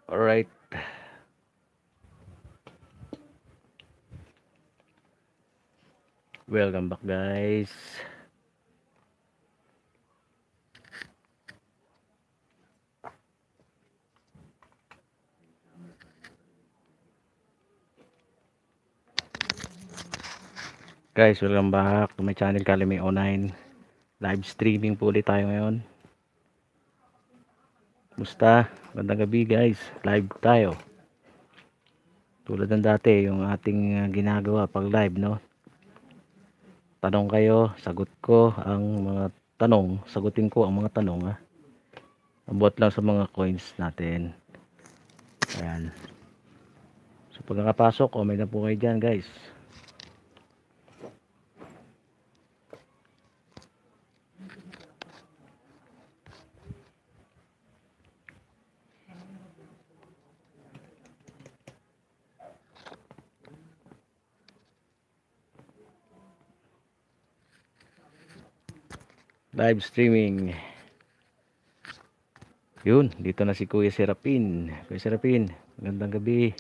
Alright. Welcome back, guys. Guys, welcome back to my channel, Kalime Online. Live streaming po ulit tayo ngayon. Musta? Magandang gabi, guys. Live tayo. Tulad ng dati, yung ating ginagawa pag live, no? Tanong kayo, sagot ko ang mga tanong. Sagutin ko ang mga tanong, ha? Abot lang sa mga coins natin. Ayan. So, pag nakapasok, comment na po kayo dyan, guys. Live streaming. Yun, dito na si Kuya Serapin. Kuya Serapin, magandang gabi.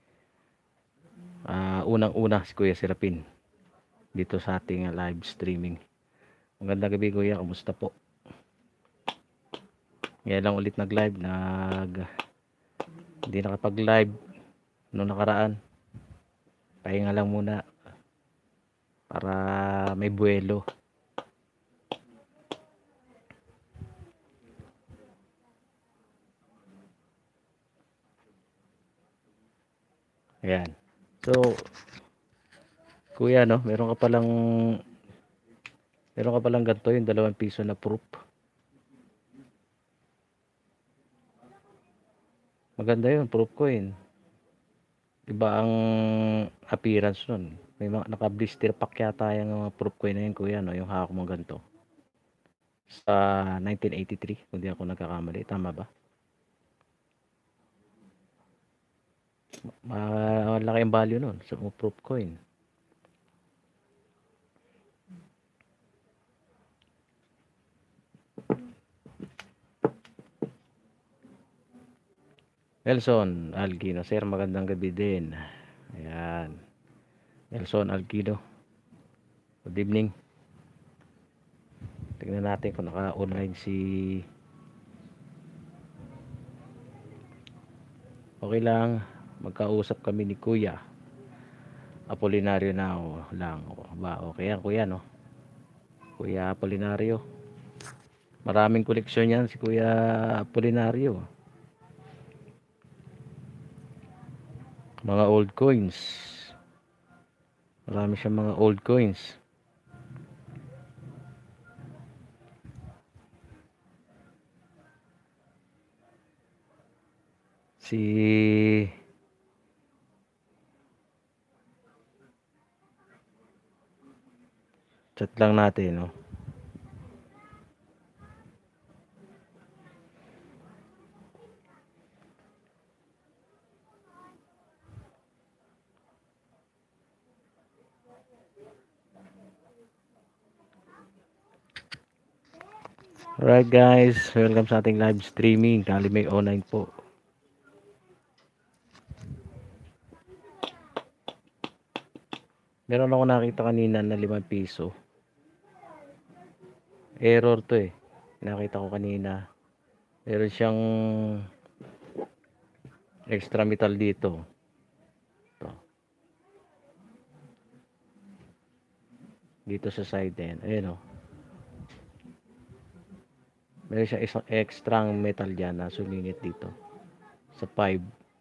Unang-una si Kuya Serapin dito sa ating live streaming. Magandang gabi, Kuya, kumusta po? Ngayon lang ulit nag-live, hindi nakapag-live noong nakaraan. Pahinga lang muna para may buwelo. Ayan. So, Kuya, no, meron ka palang ganito, yung 2 piso na proof. Maganda yun, proof coin. Iba ang appearance nun. May mga naka-blister pack yata yung mga proof coin na yun, Kuya, no, yung hawak mo ganito. Sa 1983, kung di ako nagkakamali. Tama ba? Malaki ang value nun sa proof coin. Nelson Algino, sir, magandang gabi din. Ayan. Nelson Algino, good evening. Tingnan natin kung naka-online si... Okay lang, magkausap kami ni Kuya Apolinario now lang. Ba, okay yan, Kuya, no? Kuya Apolinario. Maraming koleksyon yan si Kuya Apolinario. Mga old coins. Marami siyang mga old coins. Si chat lang natin, no? Alright, guys, welcome sa ating live streaming. Kalime Online po. Meron ako nakita kanina na 5 piso. Error to eh. Nakita ko kanina. Meron siyang extra metal dito. Ito. Dito sa side din. Ayan o. Meron siyang isang extra metal dyan na sumingit dito. Sa 5.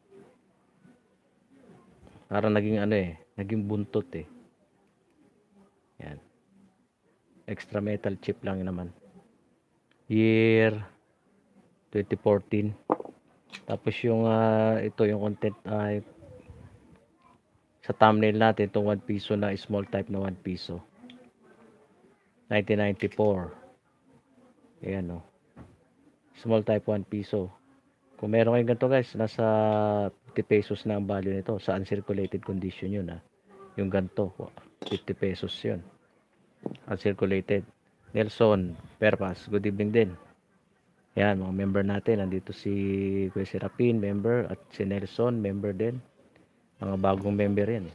Para naging ano eh. Naging buntot eh. Yan. Extra metal chip lang naman. Year 2014. Tapos yung ito yung content sa thumbnail natin itong 1 piso na small type na 1 piso. 1994. Ayan o. Small type 1 piso. Kung meron kayong ganito, guys, nasa 50 pesos na ang value nito. Sa uncirculated condition yun ha. Yung ganito, 50 pesos yun. Uncirculated. Nelson Perpas, good evening din. Yan, mga member natin. Nandito si Kuya Serapin, member. At si Nelson, member din. Mga bagong member yan.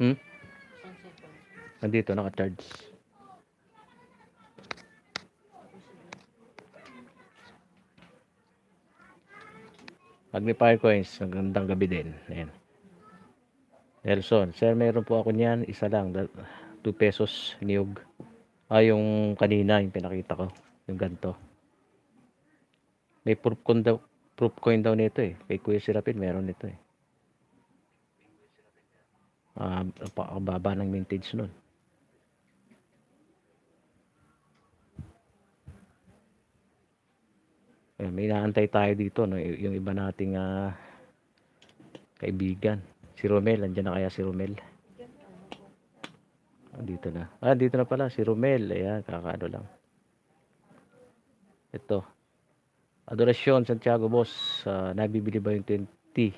Nandito, naka-charge. Magnifier coins. Magandang gabi din. Ayan. Nelson, sir, meron po ako niyan. Isa lang. 2 pesos niyog. Yung kanina, yung pinakita ko. Yung ganto. May proof coin daw nito eh. Kay Kuya Serapin, meron nito eh. Napakababa ng mintage nun. May inaantay tayo dito, no? Yung iba nating kaibigan. Si Romel, andyan na kaya si Romel? Dito na. Dito na pala si Romel. Ayan, kakaano lang. Ito. Adorasyon, Santiago, boss. Nabibili ba yung 20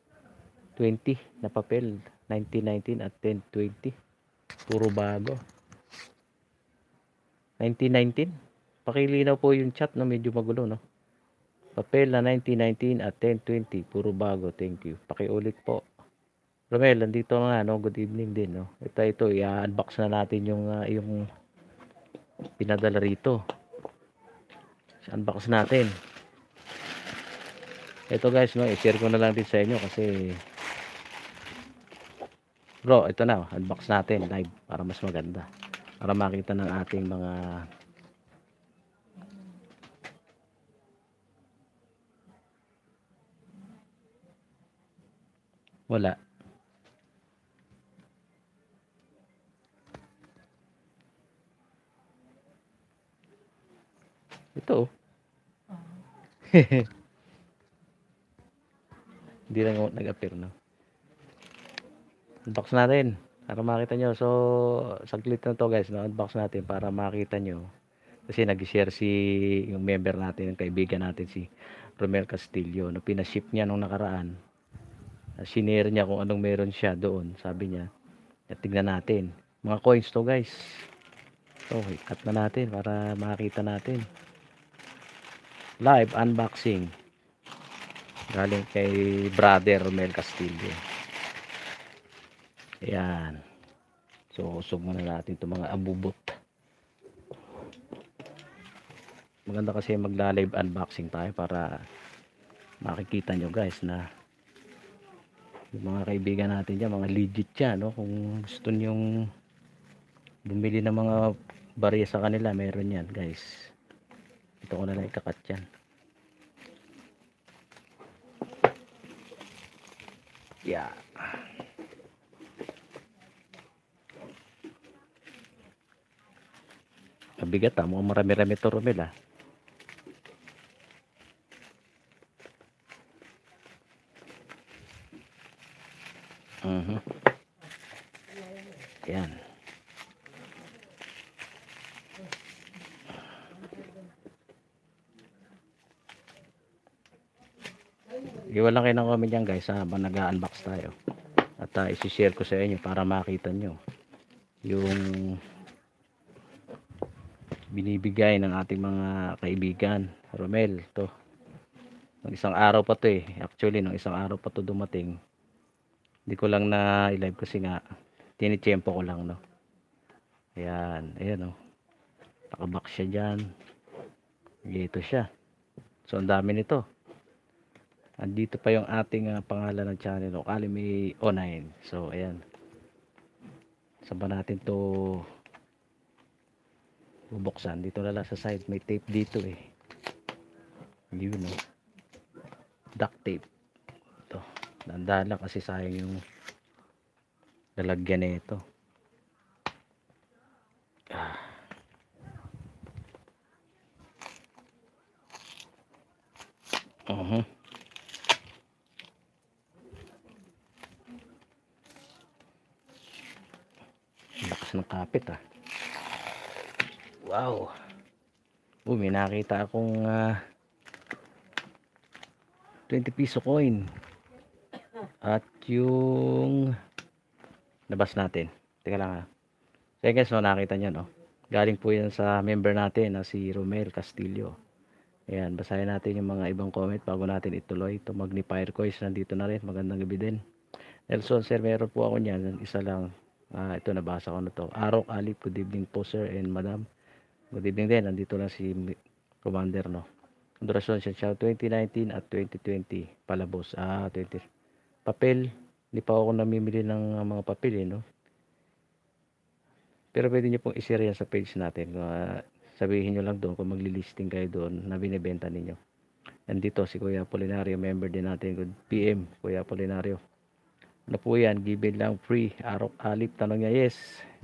na papel? 1919 at 1020. Puro bago. 1919? Pakilinaw po yung chat, no? Medyo magulo, no? Papel na 1919 at 1020. Puro bago. Thank you. Pakiulit po. Romel, nandito nga, no? Good evening din, no? Ito, i-unbox na natin yung pinadala rito. Unbox natin. Ito guys, no? I-share ko na lang din sa inyo kasi bro, ito na. Unbox natin live para mas maganda. Para makita ng ating mga wala. Ito. Hindi lang nag-appear, no? Unbox natin para makita nyo. So, saglit na to guys, no? Unbox natin para makita nyo. Kasi nag-share yung member natin, yung kaibigan natin si Romel Castillo. No? Pinaship niya nung nakaraan. Sinare niya kung anong meron siya doon. Sabi niya, tignan natin. Mga coins to guys. So, cut na natin para makita natin. Live unboxing. Galing kay brother Romel Castillo. Ayan. So, usog muna natin itong mga abubot. Maganda kasi magla-live unboxing tayo para makikita nyo guys na yung mga kaibigan natin dyan, mga legit yan, no? Kung gusto nyong bumili ng mga barya sa kanila, meron yan guys. Ito ko na lang ikakat yan. Yeah. Mabigat mukhang marami-rami ito Romel Yan. Iwan lang kayo ng comment yan guys habang nag-unbox tayo. At isi-share ko sa inyo para makita nyo yung binibigay ng ating mga kaibigan. Romel, to. Nung isang araw pa to Actually, nung isang araw pa to dumating. Hindi ko lang na i-live kasi nga tinitiyempo ko lang, no. Ayan, nakabox siya dyan. Dito siya. So, ang dami nito. Andito pa yung ating pangalan ng channel, no? Alime Online. So, ayan. Saan ba natin to bubuksan? Dito na lang sa side. May tape dito Yun, no. Duct tape. Ito. Dandahan lang kasi sayang yung lalagyan nito. Lakas ng kapit Wow. May nakita akong 20 piso coin. At yung nabas natin. Teka lang Sige guys, nakita nyo Galing po yan sa member natin na si Romel Castillo. Ayan, basahin natin yung mga ibang comment bago natin ituloy. Ito magnifier coins, nandito na rin. Magandang gabi din. Nelson, sir, meron po ako niyan. Isa lang. Ito, nabasa ko na to. Arok Alip, good evening po, sir and madam. Good evening din. Nandito lang si Commander, no? Durasyon siya 2019 at 2020 palabos. 20. Papel, hindi pa ako namimili ng mga papel, no? Pero pwede niyo pong i-share yan sa page natin. Sabihin niyo lang doon kung magli-listing kayo doon na binibenta ninyo. Nandito si Kuya Apolinario, member din natin. Good PM, Kuya Apolinario. Ano po yan? Given lang free. Arok Alip, tanong niya, yes.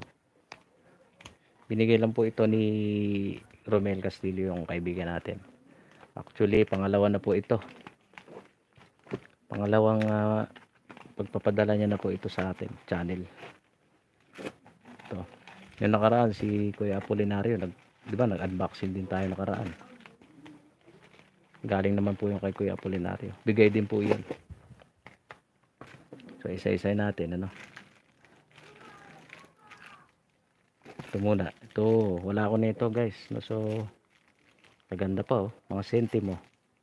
Binigay lang po ito ni Romel Castillo, yung kaibigan natin. Actually, pangalawa na po ito. Pangalawang pagpapadala niya na po ito sa ating channel. Ito. Yung nakaraan, si Kuya Apolinario, di ba, nag-unboxing din tayo nakaraan. Galing naman po yung kay Kuya Apolinario. Bigay din po yan. So, isa-isa natin, ano. Ito muna. Ito, wala ko nito, guys. No, so, maganda pa, oh. Mga sentimo.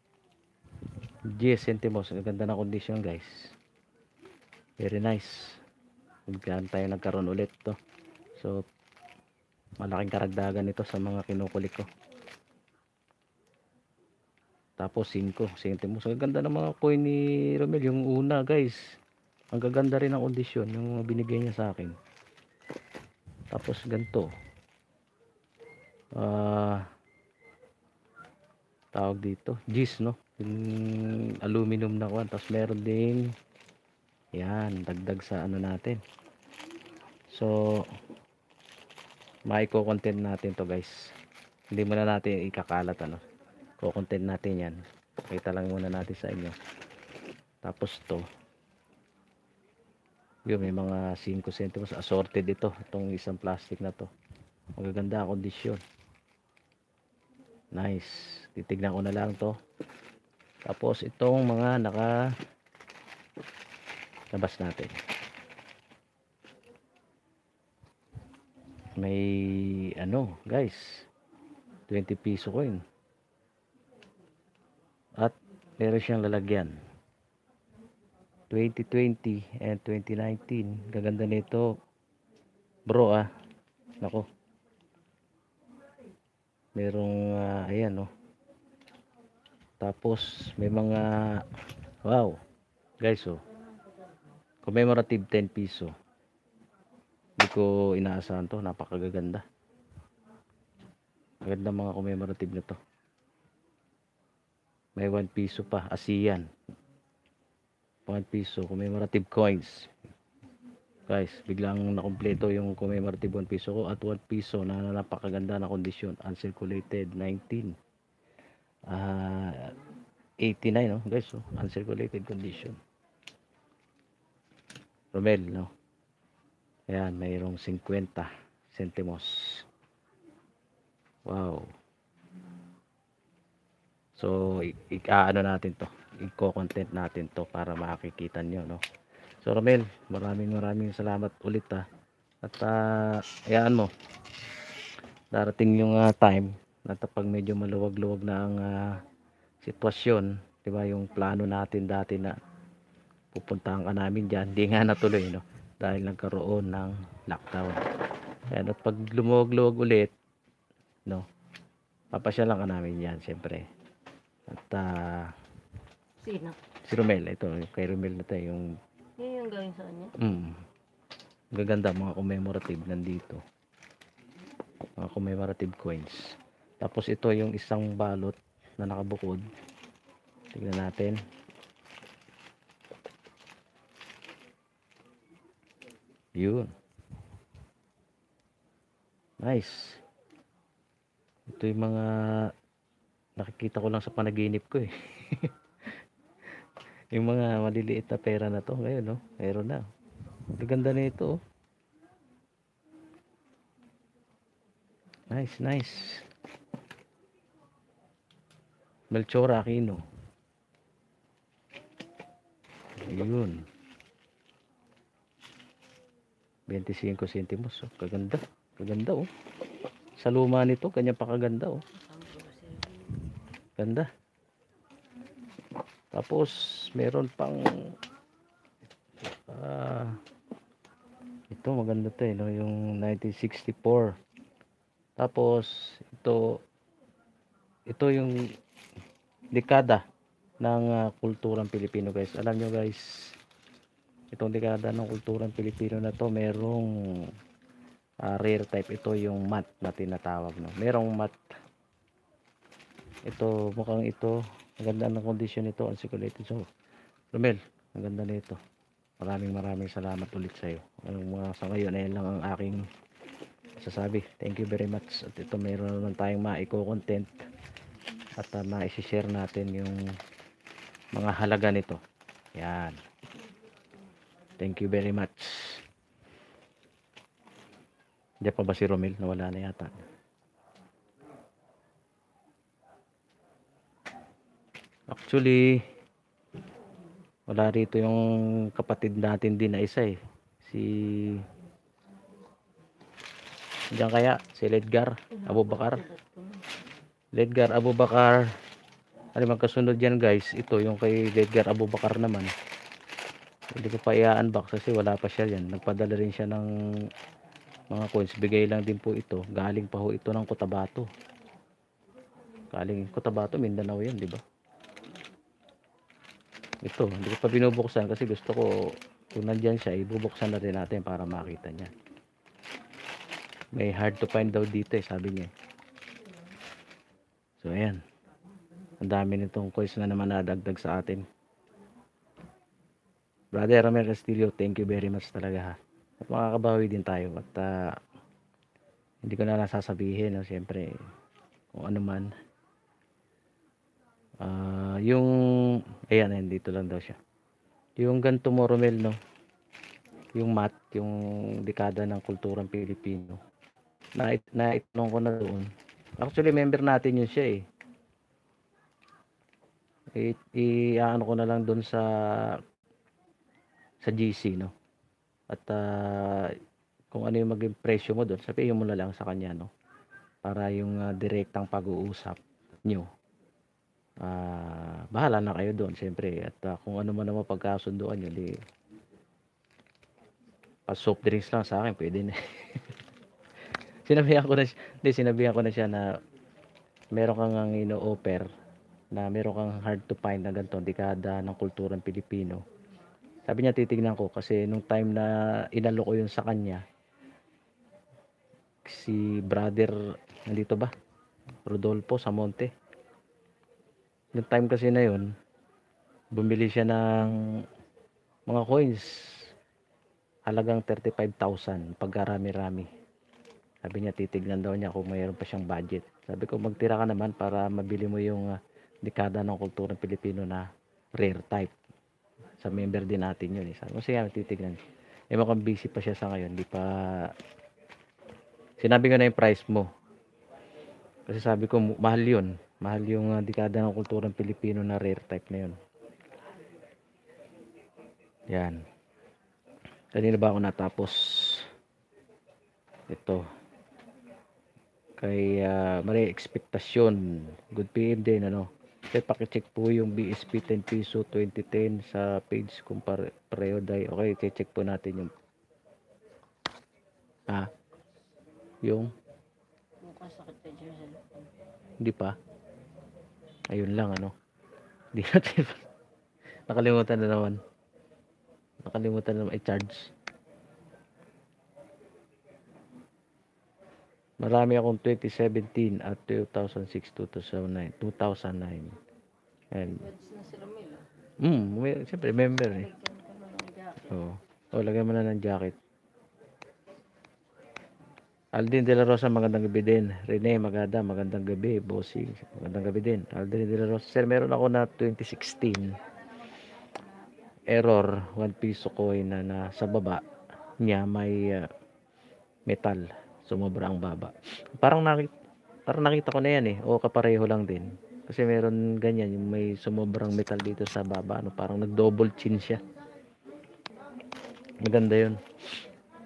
10 sentimos. Maganda na kondisyon, guys. Very nice. Biglaan tayo nagkaroon ulit to. So, malaking karagdagan ito sa mga kinukulik ko. Tapos 5 sentimos. Ang ganda ng mga coin ni Romel. Yung una, guys. Ang gaganda rin ang kondisyon. Yung binigay niya sa akin. Tapos ganito. Tawag dito. Gis, no? Yung aluminum na kuwan. Tapos meron din. Yan. Dagdag sa ano natin. So, maiko-content natin to, guys. Hindi muna natin ikakalat, ano. Ko-content natin yan. Kita lang muna natin sa inyo. Tapos to. Yun, may mga 5 centimos. Assorted ito. Itong isang plastic na to. Magaganda ang kondisyon. Nice. Titignan ko na lang to. Tapos itong mga labas natin. May ano, guys. 20 piso coin. At meron siyang lalagyan. 2020 and 2019. Gaganda nito. Bro, nako. Merong ayan, no. Tapos may mga wow. Guys, commemorative 10 piso. Hindi ko inaasahan to. Napakagaganda. Maganda mga commemorative na to. May 1 piso pa. ASEAN. 1 piso. Commemorative coins. Guys, biglang nakompleto yung commemorative 1 piso ko. At 1 piso na napakaganda na kondisyon. Uncirculated 19. 89, no? Guys, uncirculated condition. Romel, no? Ayan, mayroong 50 sentimos. Wow. So, ano natin to. I-content natin to para makikita nyo, no? So, Romel, maraming salamat ulit, At, ayan mo. Darating yung time na pag medyo maluwag-luwag na ang sitwasyon, 'di ba, yung plano natin dati na pupuntahan ka namin diyan, hindi nga natuloy, no, dahil nagkaroon ng lockdown. Ayan, at pag lumuwag-luwag ulit, no, papasyalan ka namin yan, siyempre. At Sino? si Romel, ito, kay Romel na tayo, yung Yun yung gawin sa kanya? gaganda mga commemorative nandito, mga commemorative coins. Tapos ito yung isang balot na nakabukod. Tignan natin. Yun. Nice. Ito yung mga nakikita ko lang sa panaginip ko, Yung mga maliliit na pera na to ngayon, no? Meron na. Ang ganda na ito, Nice, nice. Melchor Aquino. Yun. 25 centimos, Kaganda. Kaganda, Sa luma nito, kanya pa kaganda, Ganda. Tapos meron pang ito maganda to no, yung 1964. Tapos ito yung dekada ng kulturang Pilipino guys. Alam nyo guys, itong dekada ng kulturang Pilipino na to, merong rare type. Ito yung matte na tinatawag, no. Merong matte. Ito mukhang ito, ang ganda ng kondisyon nito, unseculated. So Romel, ang ganda nito. Maraming salamat ulit sa iyo. Sa ngayon ayun lang ang aking sasabi. Thank you very much. At ito meron naman tayong maiko-content at ma-share natin yung mga halaga nito. Yan. Thank you very much. Diyan pa ba si Romel? Nawala na yata. Actually, wala rito yung kapatid natin din na isa eh. Si diyan kaya si Ledgar Abubakar. Ledgar Abubakar. Ano magkasunod yan guys? Ito yung kay Ledgar Abubakar naman. Hindi ko pa i-unbox kasi wala pa siya yan. Nagpadala rin siya ng mga coins. Bigay lang din po ito. Galing pa ho ito ng Cotabato. Galing Cotabato, Mindanao yan, di ba? Ito, hindi ko pa binubuksan kasi gusto ko kung nandyan siya, ibubuksan na rin natin para makita niya. May hard to find daw dito eh, sabi niya. So ayan. Ang dami nitong coins na naman nadagdag sa atin. Brother Romel Castillo, thank you very much talaga ha. At makakabawi din tayo at hindi ko na nasasabihin, no? Siyempre kung ano man. Yung ayan, dito lang daw siya. Yung ganito mo Romel, no? Yung mat, yung dekada ng kulturang Pilipino. Naitanong ko na doon. Actually member natin yun siya eh. Ano ko na lang doon sa GC, no? At kung ano yung maging presyo mo doon, sabihin mo na lang sa kanya, no? Para yung direktang pag-uusap nyo, bahala na kayo doon siyempre. At kung ano man naman pagkasunduan nyo, di soft drinks lang sa akin pwede na. sinabihan ko na siya na meron kang ino-offer na meron kang hard to find na ganito dekada ng kulturang Pilipino. Sabi niya titignan ko kasi nung time na inalo ko yun sa kanya, si brother nandito ba, Rodolfo Samonte, yung time kasi na yun bumili siya ng mga coins halagang 35,000 pagkarami-rami. Sabi niya titignan daw niya kung mayroon pa siyang budget. Sabi ko magtira ka naman para mabili mo yung dekada ng kulturang Pilipino na rare type. Sa member din natin yun eh. Sabi ko sige titignan. Mukhang busy pa siya sa ngayon. Di pa sinabi ko na yung price mo. Kasi sabi ko mahal yun. Mahal yung dekada ng kulturang Pilipino na rare type na yun. Yan. Kanina ba ako natapos? Ito. Kay Maria Expectacion. Good PM din ano. Okay, pakicheck po yung BSP 10 piso 2010 sa page kung pareho day. Okay, check po natin yung yung hindi pa. Ayun lang ano. Hindi natin nakalimutan na naman i-charge. Marami akong 2017 at 2006, 2009. And siyempre member eh. Lagyan mo na ng jacket. Aldrin De La Rosa, magandang gabi din. Rene Magada, magandang gabi. Bossing, magandang gabi din. Aldrin De La Rosa, sir, meron ako na 2016 error 1 piso coin na sa baba niya may metal, sumobra ang baba. Parang nakita ko na yan eh, o kapareho lang din kasi meron ganyan yung may sumobrang metal dito sa baba, ano, parang nag double chin siya. Maganda yun.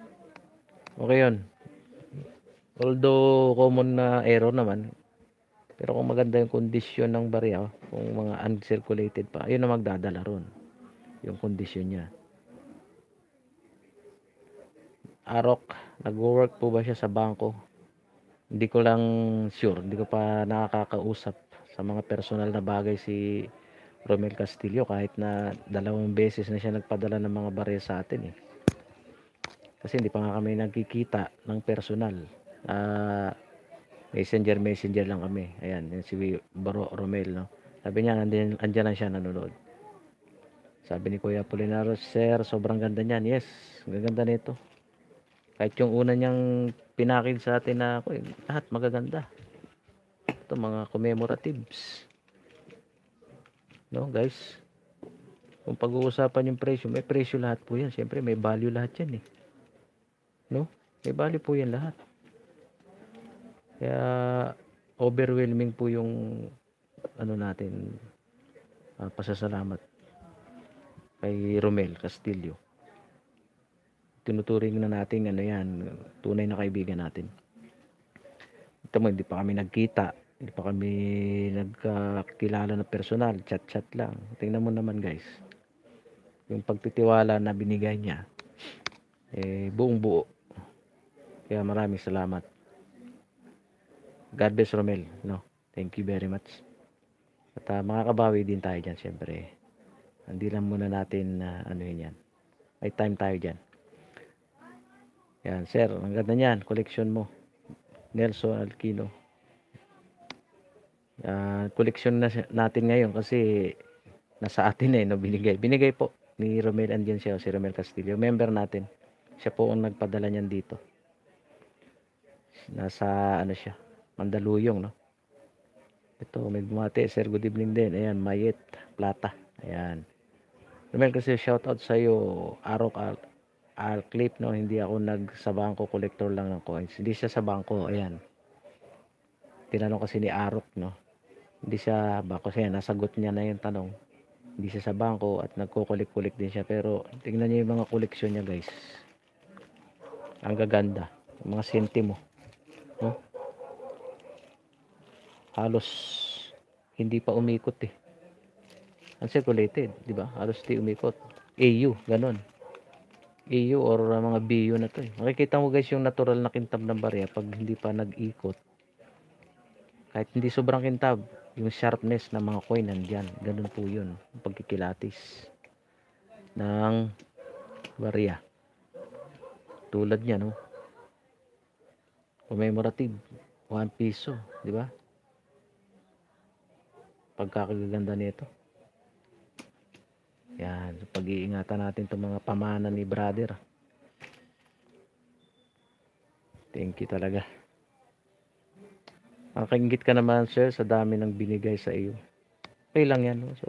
Okay yun, although common na error naman, Pero kung maganda yung kondisyon ng barya, kung mga uncirculated pa, yun ang magdadala ron. Yung kondisyon niya. Arok, nag-work po ba siya sa bangko? Hindi ko lang sure, hindi ko pa nakakausap sa mga personal na bagay si Romel Castillo kahit na 2 beses na siya nagpadala ng mga barya sa atin eh. Kasi hindi pa nga kami nagkikita ng personal. Messenger lang kami. Ayan, yan si Bro Romel, no. Sabi niya, andyan lang siya nanonood. Sabi ni Kuya Apolinario, Sir, sobrang ganda niyan. Yes, gaganda nito. Kahit yung una niyang pinakid sa atin na, lahat magaganda. Ito, mga commemoratives. No, guys? Kung pag-uusapan yung presyo, may presyo lahat po yan. Siyempre, may value lahat yan eh. No? May value po yan lahat. Kaya, overwhelming po yung natin, pasasalamat kay Romel Castillo. Tinuturing na natin yan, tunay na kaibigan natin. Ito mo, hindi pa kami nagkita, hindi pa kami nagkakilala na personal, chat lang. Tingnan mo naman guys, yung pagtitiwala na binigay niya, buong buo. Kaya maraming salamat. God bless Romel, no? Thank you very much. At makakabawi din tayo dyan, syempre. Hindi lang muna natin yan. May time tayo dyan. Yan, sir, ang ganda niyan, collection mo. Nelson Alquino. Collection na natin ngayon kasi nasa atin no, binigay po ni Romel. Andyan siya, si Romel Castillo, member natin. Siya po ang nagpadala niyan dito. Nasa siya, Mandaluyong, no. Ito, may bumati, sir, good evening din. Ayan, Mayet Plata. Ayan, Romel, kasi shoutout sa iyo. Arok Clip, no. Hindi ako sa bangko, collector lang ng coins. Hindi siya sa bangko. Ayan, tinanong kasi ni Arok, no. Hindi siya bangko, siya nasagot niya na yung tanong. Hindi siya sa bangko at nagko-collect din siya, pero tingnan niyo yung mga koleksyon niya guys. Ang gaganda, yung mga sentimo, no? Halos hindi pa umikot eh. Uncirculated, di ba? Halos di umikot. AU, ganon. AU or mga BU na to eh. Makikita mo guys yung natural na kintab ng barya pag hindi pa nag-ikot. Kahit hindi sobrang kintab, yung sharpness ng mga coin nandyan. Ganun po yun, pagkikilatis ng barya. Tulad niya, no? Commemorative, 1 piso, di ba? Pagkakaganda nito. Yan, pag-iingatan natin itong mga pamana ni brother. Thank you talaga. Makaingit ka naman sir sa dami ng binigay sa iyo. Okay lang yan, no? So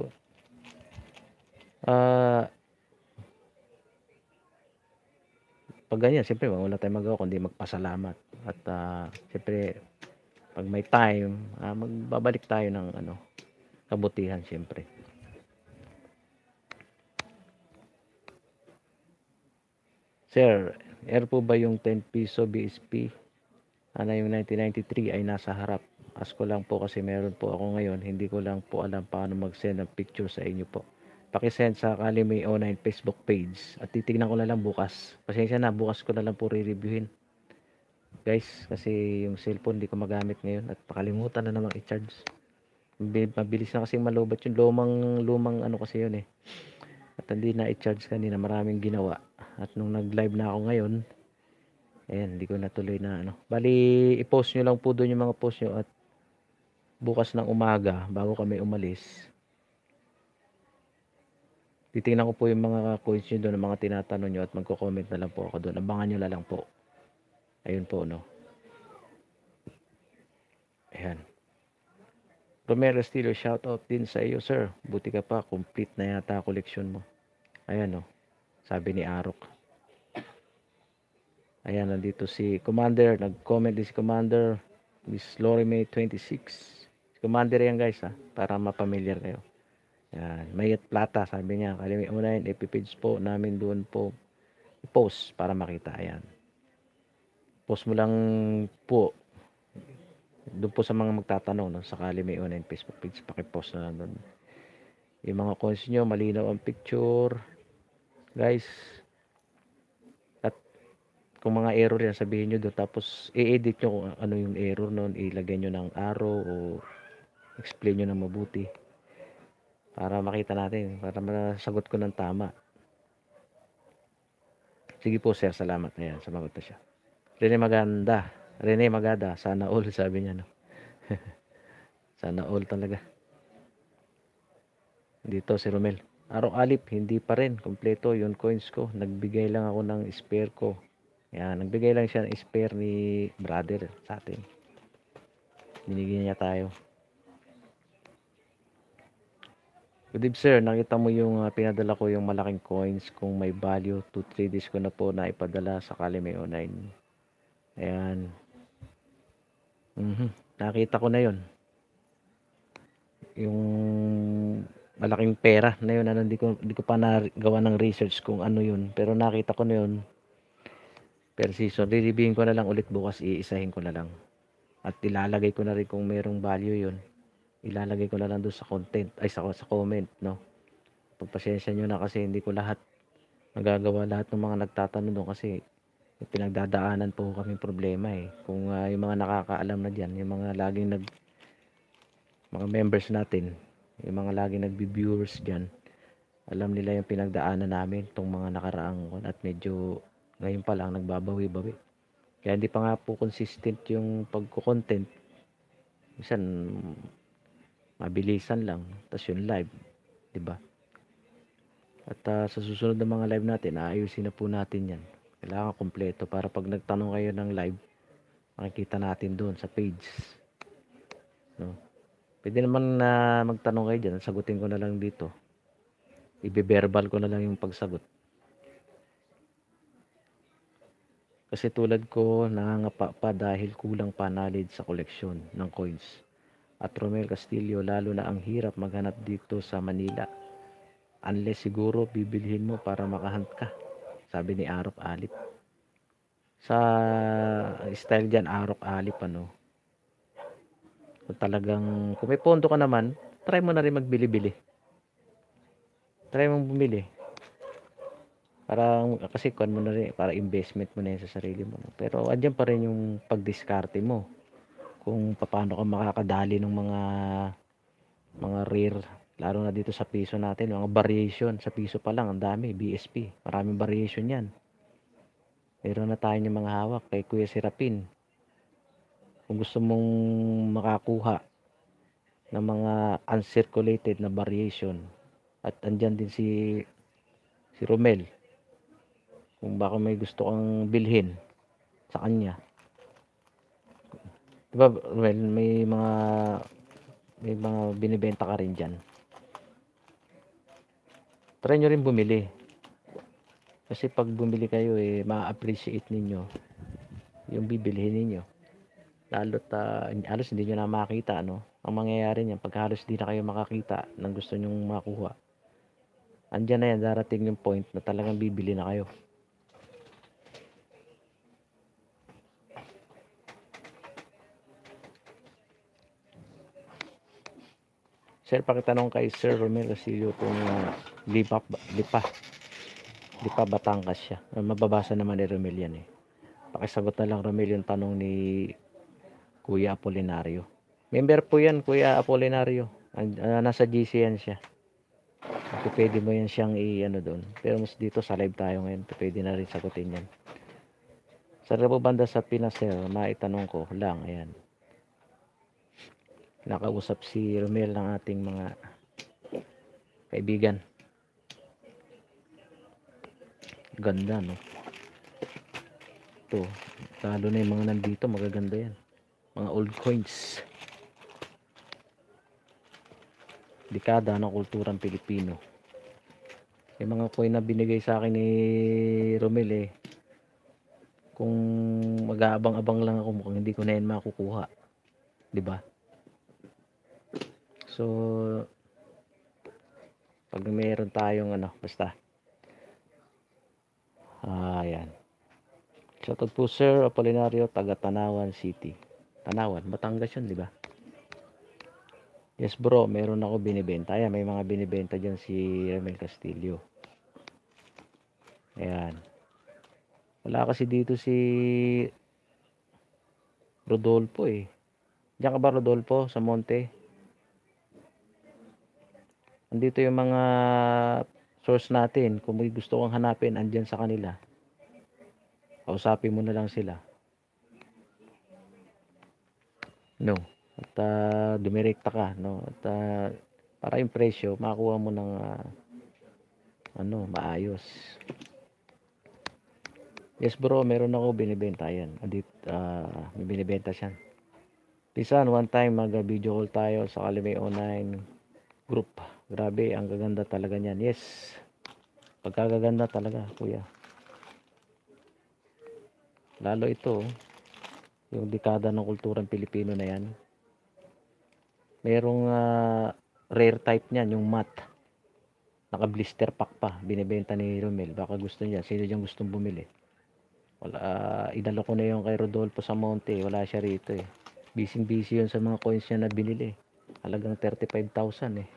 pag ganyan, siyempre wala tayong magawa kundi magpasalamat. At siyempre pag may time, magbabalik tayo ng kabutihan siyempre. Sir, po ba yung 10 piso BSP? Yung 1993 ay nasa harap. Ask ko lang po kasi meron po ako ngayon. Hindi ko lang po alam paano mag-send ng picture sa inyo po. Pakisend sa Kalimay Online Facebook page. At titignan ko na lang bukas. Pasensya na, bukas ko na lang po re-reviewin. Guys, kasi yung cellphone hindi ko magamit ngayon. At pakalimutan na namang i-charge. Mabilis na kasi malubat yung lumang kasi yun eh. At hindi na i-charge kanina, maraming ginawa. At nung nag-live na ako ngayon, ayan, hindi ko natuloy na bali, i-post nyo lang po doon yung mga post nyo at bukas ng umaga, bago kami umalis, titingnan ko po yung mga coins nyo doon, mga tinatanong nyo at magko-comment na lang po ako doon. Abangan nyo na lang po. Ayun po, no. Ayan. Romero Castillo, shoutout din sa iyo, sir. Buti ka pa, complete na yata collection mo. Ayan, no. Sabi ni Arok. Ayan, nandito si Commander. Nag-comment din si Commander. Miss Lori May 26. Si Commander yan guys, para mapamilyar kayo. Ayan, Mayet Plata, sabi niya. Kalimay Online, ipipage po namin doon po. I-post para makita. Ayan. Post mo lang po Doon po sa mga magtatanong, no, sakali may online Facebook page, pakipost na lang doon. Yung mga coins nyo, malinaw ang picture. Guys, at kung mga error yan, sabihin nyo doon. Tapos, i-edit nyo kung ano yung error noon. Ilagay nyo ng arrow o explain nyo ng mabuti. Para makita natin, para masagot ko ng tama. Sige po sir, salamat. Ayan, sumagot na siya. Rene Maganda, sana all, sabi niya, no? Sana all talaga. Dito si Romel. Araw alip, hindi pa rin kompleto yung coins ko. Nagbigay lang ako ng spare ko. Yan, nagbigay lang siya ng spare ni brother sa atin. Binigyan niya tayo. Good evening sir, nakita mo yung pinadala ko yung malaking coins kung may value. 2-3 days ko na po na ipadala sakali may online. Ayan. Nakita ko na yon. Yung malaking pera na yun, hindi ko pa nagawa ng research kung ano yun. Pero nakita ko na yun. Per season, re-reviewin ko na lang ulit bukas, iisahin ko na lang. At ilalagay ko na rin kung merong value yun. Ilalagay ko na lang doon sa content, sa comment, no? Pagpasensya nyo na kasi hindi ko lahat nagagawa lahat ng mga nagtatanong doon kasi pinagdadaanan po kami problema eh. Kung yung mga nakakaalam na dyan, yung mga laging mga members natin, yung mga laging nagbi-viewers dyan, alam nila yung pinagdaanan namin itong mga nakaraang at medyo ngayon pa lang nagbabawi-bawi. Kaya hindi pa nga po consistent yung pagko-content. Minsan mabilisan lang, tapos yung live, 'di ba? At sa susunod na mga live natin, aayusin na po natin 'yan. Kailangan kompleto para pag nagtanong kayo ng live, makikita natin doon sa page. No? Pwede naman na magtanong kayo diyan, sagutin ko na lang dito. Ibe-verbal ko na lang yung pagsagot. Kasi tulad ko, nangangapa pa dahil kulang pa knowledge sa koleksyon ng coins. At Romel Castillo, lalo na ang hirap maghanap dito sa Manila. Unless siguro bibilhin mo para makahunt ka. Sabi ni Arok Alip. Sa style dyan, Arok Alip, ano. Kung talagang, kung may pondo ka naman, try mo na rin magbili-bili. Try mong bumili. Para, kasi kuan mo na rin, para investment mo na yun sa sarili mo. No? Pero andyan pa rin yung pagdiskarte mo. Kung paano ka makakadali ng mga rare, lalo na dito sa piso natin, mga variation sa piso pa lang, ang dami, BSP, maraming variation yan. Meron na tayo yung mga hawak kay Kuya Serapin. Kung gusto mong makakuha ng mga uncirculated na variation, at andyan din si Romel, kung baka may gusto kang bilhin sa kanya. Diba Romel, may mga binibenta ka rin dyan. Try nyo rin bumili. Kasi pag bumili kayo, ma-appreciate ninyo yung bibilihin ninyo. Lalo't halos hindi nyo na makita, no? Ang mangyayari niyan, pag halos hindi na kayo makakita ng gusto nyong makuha, andyan na yan, darating yung point na talagang bibili na kayo. Sir, pakitanong kay Sir Romel Castillo kung Lipa Batangas siya. Mababasa naman ni Romel yan eh. Pakisagot na lang Romel yung tanong ni Kuya Apolinario. Member po yan, Kuya Apolinario. Nasa GC yan siya. So, pwede mo yan siyang i-ano doon. Pero mas dito sa live tayo ngayon, pwede na rin sagutin yan. Sa rabo banda sa Pinas, sir, maitanong ko lang, ayan. Nakausap si Romel ng ating mga kaibigan. Ganda, no? Ito, lalo na yung mga nandito, magaganda yan. Mga old coins. Dekada ng kulturang Pilipino. Yung mga coin na binigay sa akin ni Romel kung mag-aabang-abang lang ako, mukhang hindi ko na yan makukuha. 'Di ba? So, pag mayroon tayong basta. Ayan. Shoutout po Sir Apolinario, taga Tanawan City. Tanawan, Batangas yun, di ba? Yes bro, meron ako binibenta. Ayan, may mga binibenta dyan si Ramel Castillo. Ayan. Wala kasi dito si Rodolfo eh. Diyan ka ba Rodolfo sa Monte? Andito yung mga source natin. Kung may gusto kong hanapin, andyan sa kanila. Kausapin mo na lang sila. No. At dumirekta ka, no? At para yung presyo, makakuha mo ng maayos. Yes bro, meron ako binibenta yan. May binibenta siya. Pisan, one time mag-video call tayo sa Kalimay Online group. Grabe, ang gaganda talaga niyan. Yes. Pagkagaganda talaga, kuya. Lalo ito, yung dekada ng kulturang Pilipino na yan. Merong rare type niyan, yung matte. Naka-blister pack pa. Binibenta ni Romel. Baka gusto niya. Sino diyang gustong bumili? Wala, idalo ko na yung kay Rodolfo sa Monte. Wala siya rito eh. Busy yun sa mga coins niya na binili. Halagang 35,000 eh.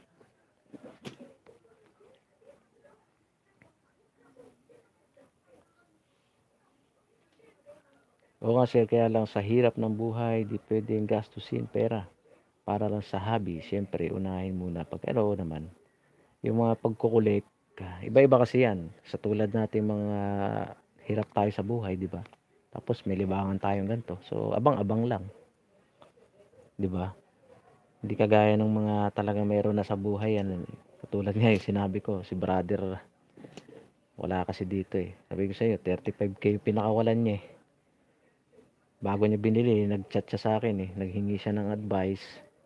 Oo nga sir, kaya lang sa hirap ng buhay, di pwedeng gastusin pera. Para lang sa hobby, siyempre unahin muna. Pag ano naman, yung mga pagkukulik, iba-iba kasi yan. Sa tulad natin mga hirap tayo sa buhay, di ba? Tapos may libangan tayong ganito. So abang-abang lang. Di ba? Hindi kagaya ng mga talagang meron na sa buhay yan. Katulad nga yung sinabi ko, si brother, wala kasi dito eh. Sabi ko sa iyo, 35k yung pinakawalan niya eh. Bago niya binili, nag-chat siya sa akin eh. Naghingi siya ng advice.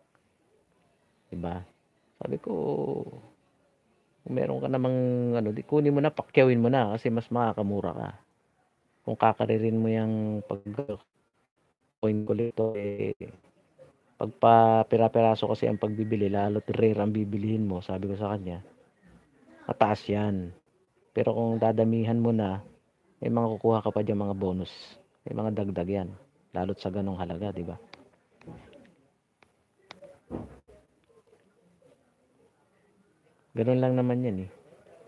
Diba? Sabi ko, kung meron ka namang di kunin mo na, pakyawin mo na kasi mas makakamura ka. Kung kakaririn mo yung pag coin collector eh, pagpa pira-piraso kasi ang pagbibili, lalo't rare ang bibilihin mo, sabi ko sa kanya, mataas yan. Pero kung dadamihan mo na, may mga kukuha ka pa dyan mga bonus. May mga dagdag yan. Lalo't sa ganong halaga, di ba? Ganun lang naman yan eh.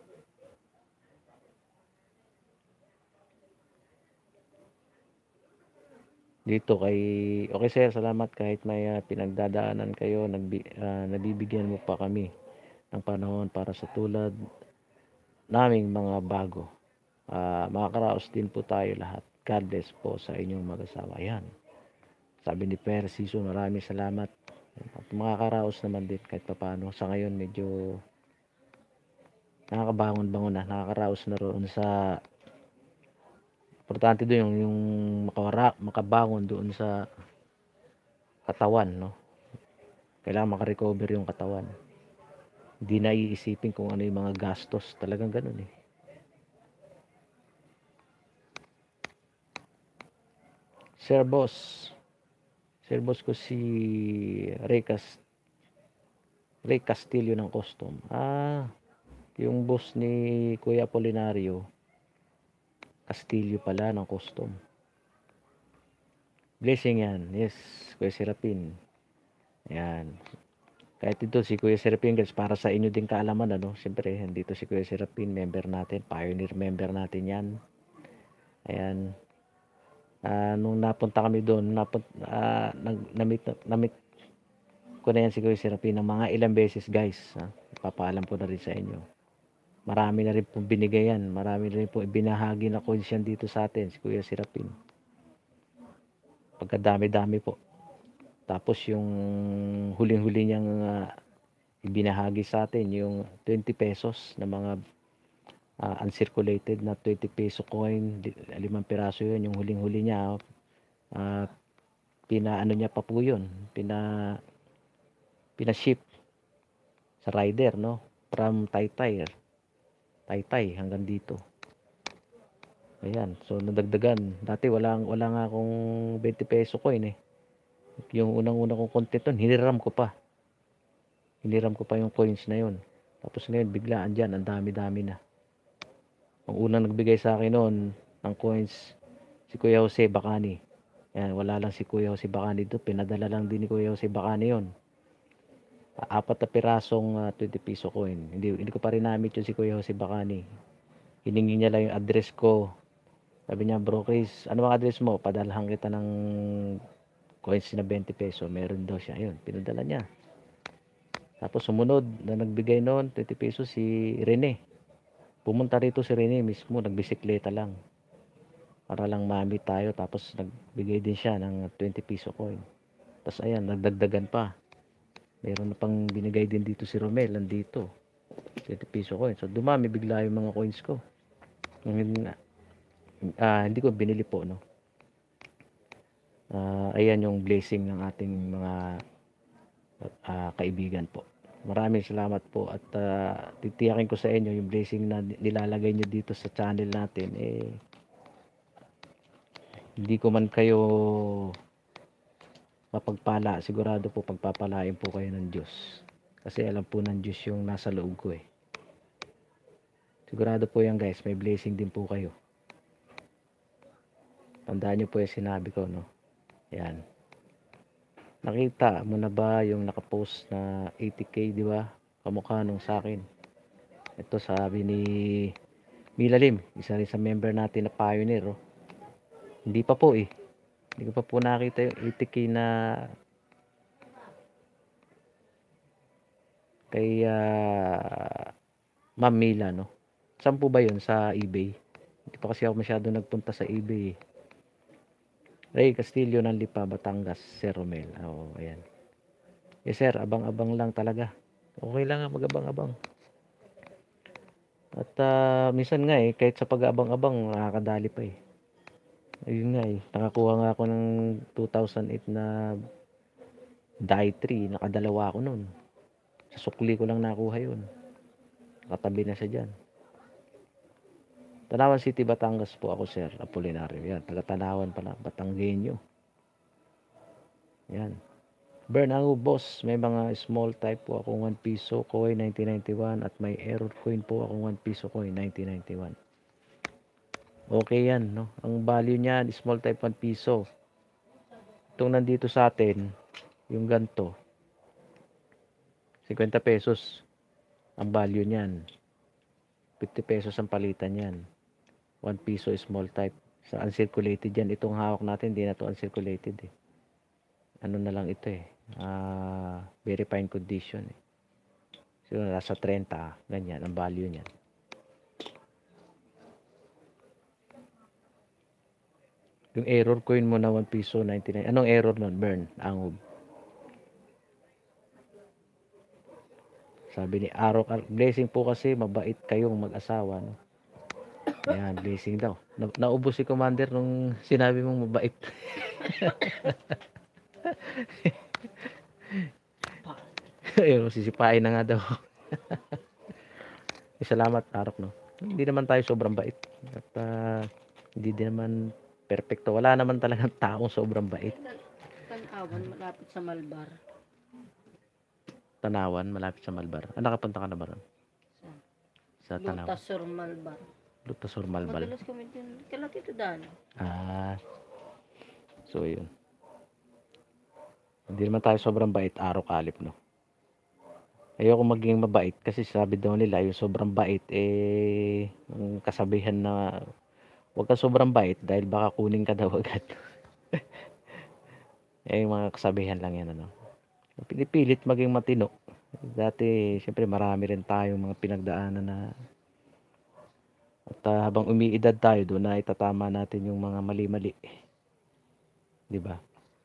Dito okay sir, salamat kahit may pinagdadaanan kayo, nabibigyan mo pa kami ng panahon para sa tulad naming mga bago. Makakaraos din po tayo lahat. God bless po sa inyong mag-asawa. Yan. Sabi ni Per Season, maraming salamat. At makakaraos naman din kahit paano. Sa ngayon medyo nakakabangon-bangon na. Nakakaraos na roon sa importante doon yung makabangon doon sa katawan, no? Kailangan makarecover yung katawan. Hindi na iisipin kung ano yung mga gastos. Talagang ganun eh. Sir Boss ko si Ray Castillo ng Custom. Yung boss ni Kuya Apolinario Castillo pala ng Custom. Blessing yan. Yes, Kuya Serapin. Ayan. Kahit ito si Kuya Serapin guys, para sa inyo din kaalaman siyempre dito si Kuya Serapin, member natin, pioneer member natin yan. Ayan. Nung napunta kami doon, namit ko na yan si Kuya Serapin ng mga ilang beses guys. Ipapaalam ko na rin sa inyo. Marami na rin pong binigay yan. Marami na rin pong ibinahagi na coins yan dito sa atin, si Kuya Serapin. Pagkadami-dami po. Tapos yung huling-huli niyang ibinahagi sa atin, yung 20 pesos na mga uncirculated na 20 peso coin, 5 piraso yun, yung huling-huli niya, pinaano niya pa po yun, pinaship sa rider, no? From Taytay hanggang dito. Ayan, so nadagdagan. Dati wala nga akong 20 peso coin eh. Yung unang-unang kong content nun, hiniram ko pa yung coins na yun. Tapos ngayon, biglaan dyan, ang dami-dami na. Ang unang nagbigay sa akin noon ng coins, si Kuya Jose Bacani. Yan, wala lang si Kuya Jose Bacani dito. Pinadala lang din ni Kuya Jose Bacani yun. Apat na pirasong 20 piso coin. Hindi ko pa rin namit yun si Kuya Jose Bacani. Hiningi niya lang yung address ko. Sabi niya, Bro Chris, ano ang address mo? Padalhan kita ng coins na 20 peso. Meron daw siya. Ayun, pinadala niya. Tapos sumunod na nagbigay noon 20 pesos si Rene. Pumunta rito si Rene mismo, nagbisikleta lang. Para lang mami tayo. Tapos nagbigay din siya ng 20 piso coin. Tapos ayan, nagdagdagan pa. Meron na pang binigay din dito si Romel, nandito. 20 piso coin. So dumami bigla yung mga coins ko. Hindi ko binili po, no. Ayan yung blessing ng ating mga kaibigan po. Maraming salamat po at titiyakin ko sa inyo yung blessing na nilalagay nyo dito sa channel natin. Hindi ko man kayo mapagpala, sigurado po pagpapalain po kayo ng Diyos. Kasi alam po ng Diyos yung nasa loob ko eh. Sigurado po yan guys, may blessing din po kayo. Tandaan nyo po yung sinabi ko, no? Yan. Nakita mo na ba yung nakapost na 80k, di ba? Kamukha nung sa akin. Ito sabi ni Milalim, isa rin sa member natin na Pioneer. Oh. Hindi pa po eh. Hindi ko pa po nakita yung 80k na kay Ma'am Mila, no? Saan po ba yun? Sa eBay? Hindi pa kasi ako masyado nagpunta sa eBay eh. Ray Castillo ng Lipa, Batangas, Sir Romel. Oo, ayan. Yes sir, abang-abang lang talaga. Okay lang mag-abang-abang. At minsan nga eh, kahit sa pag-abang-abang, nakakadali pa eh. Ayun nga eh, nakakuha nga ako ng 2008 na Die 3, nakadalawa ako nun. Sa sukli ko lang nakuha yun. Nakatabi na siya dyan. Tanawan City, Batangas po ako, Sir Apolinario. Yan, taga-Tanawan pala, Batanggenyo. Yan. Bernango Boss, may mga small type po ako 1 piso coin 1991 at may error coin po ako 1 piso coin 1991. Okay yan, no? Ang value niyan, small type 1 piso. Itong nandito sa atin, yung ganto, 50 pesos ang value niyan. 50 pesos ang palitan niyan. 1 piso small type. Sa uncirculated yan. Itong hawak natin, hindi na to uncirculated eh. Ano na lang ito eh. Very fine condition eh. So, nasa 30, ganyan ang value niyan. Yung error coin mo na 1 piso 99. Anong error nun? Burn. Angob. Sabi ni Arok, blessing po kasi mabait kayong mag-asawa, no? Ayan, blessing daw. Naubos si Commander nung sinabi mong mabait. Ayun, sisipain na nga daw. Salamat, Arok, no? Hindi naman tayo sobrang bait. At hindi din naman perfecto. Wala naman talagang taong sobrang bait. Tanawan, malapit sa Malbar. Tanawan, malapit sa Malbar. Nakapunta ka na ba ron? Sa Tanawan? Lutasor, Malbar. Lutasor, Malbar. Madalas kami din. Kailan ito daan? So yun. Hindi naman tayo sobrang bait, Arok Alip, no? Ayoko maging mabait kasi sabi daw nila yung sobrang bait ang kasabihan na huwag ka sobrang bait dahil baka kunin ka daw agad. Yung mga kasabihan lang yan, ano. Pinipilit maging matino. Dati syempre marami rin tayong mga pinagdaanan na at habang umiidad tayo doon na itatama natin yung mga mali-mali. 'Di ba?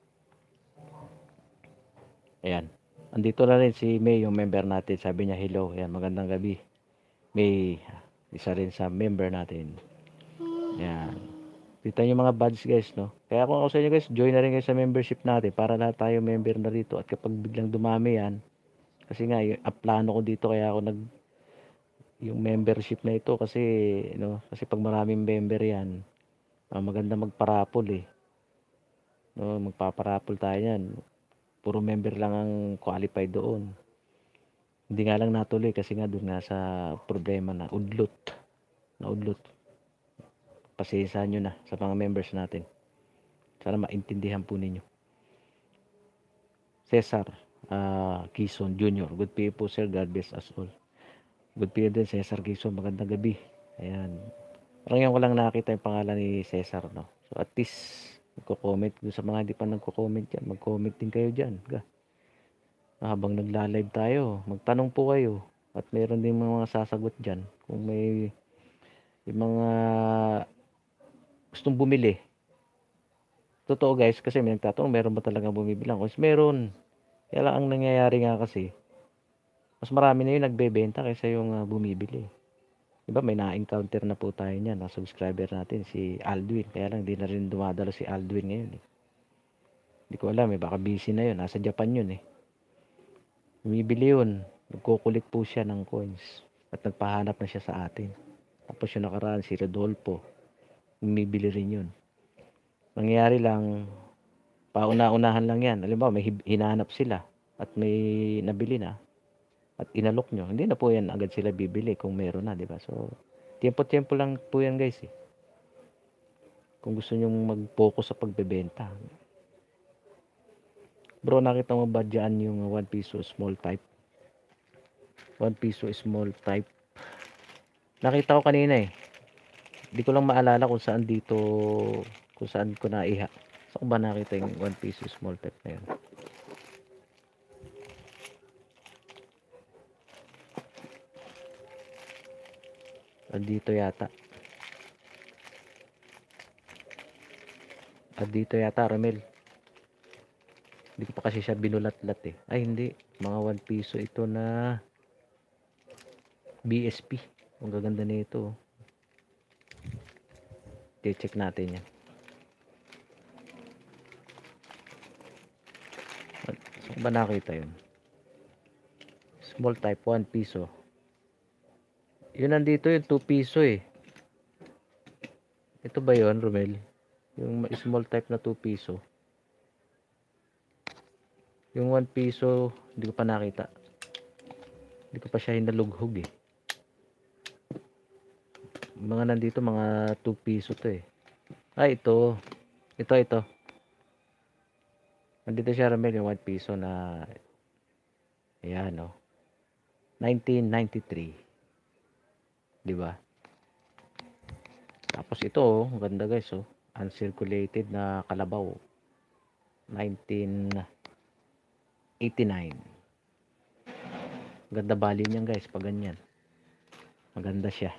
Ayan. Andito na rin si May, yung member natin. Sabi niya, hello. Ayan, magandang gabi. May, isa rin sa member natin. Ayan. Kita niyo mga badge guys, no? Kaya kung ako sa inyo guys, join na rin kayo sa membership natin para lahat tayo member na rito. At kapag biglang dumami yan, kasi nga, yung plano ko dito, kaya ako yung membership na ito kasi, no? Kasi pag maraming member yan, maganda magparapol eh. No, magpaparapol tayo yan. Puro member lang ang qualified doon. Hindi nga lang natuloy kasi nga doon nga sa problema na udlot. Pasensya nyo na sa mga members natin. Sana maintindihan po ninyo. Cesar Quezon Jr. Good PM po sir, God bless us all. Good PM din Cesar Quezon, magandang gabi. Ayan. Parang yan ko lang nakita yung pangalan ni Cesar, no? So at least magko-comment doon sa mga hindi pa nagko-comment dyan. Mag-comment din kayo dyan. Habang nagla-live tayo, magtanong po kayo. At meron din mga sasagot dyan. Kung may yung mga gustong bumili. Totoo guys, kasi may nagtatanong, meron ba talaga bumibilang? Kasi meron. Kaya lang ang nangyayari nga kasi, mas marami na yung nagbebenta kaysa yung bumibili. Diba may na-encounter na po tayo niyan, na subscriber natin, si Aldwin. Kaya lang, di na rin dumadalo si Aldwin ngayon. Hindi ko alam, baka busy na yun. Nasa Japan yun eh. Bumibili yun. Nagkukulit po siya ng coins. At nagpahanap na siya sa atin. Tapos yung nakaraan, si Rodolfo. Bumibili rin yun. Nangyayari lang, pauna-unahan lang yan. Alam ba, may hinahanap sila. At may nabili na. At inalok nyo, hindi na po yan agad sila bibili kung meron na, di ba? So, tiempo-tiempo lang po yan guys eh. Kung gusto nyo mag-focus sa pagbebenta. Bro, nakita mo ba dyan yung 1 piso small type? 1 piso small type. Nakita ko kanina eh. Hindi ko lang maalala kung saan dito, kung saan ko naiha. Saan ko ba nakita yung 1 piso small type na yun? Dito yata. Dito yata, Ramel. Hindi ko pa kasi siya binulat-lat eh. Ay, hindi. Mga 1 piso ito na BSP. Ang gaganda na ito. I-check natin yan. Saan ba nakita yun? Small type 1 piso. Yun nandito yung 2 piso eh. Ito ba yun, Romel? Yung small type na 2 piso. Yung 1 piso, hindi ko pa nakita. Hindi ko pa siya hinalughog eh. Mga nandito, mga 2 piso to eh. Ay, ito. Ito. Nandito siya, Romel, yung 1 piso na ayan, no? 1993. Diba? Tapos ito, ang ganda guys, oh. Uncirculated na kalabaw. 1989. Ganda value niyan guys, pag ganyan. Maganda siya.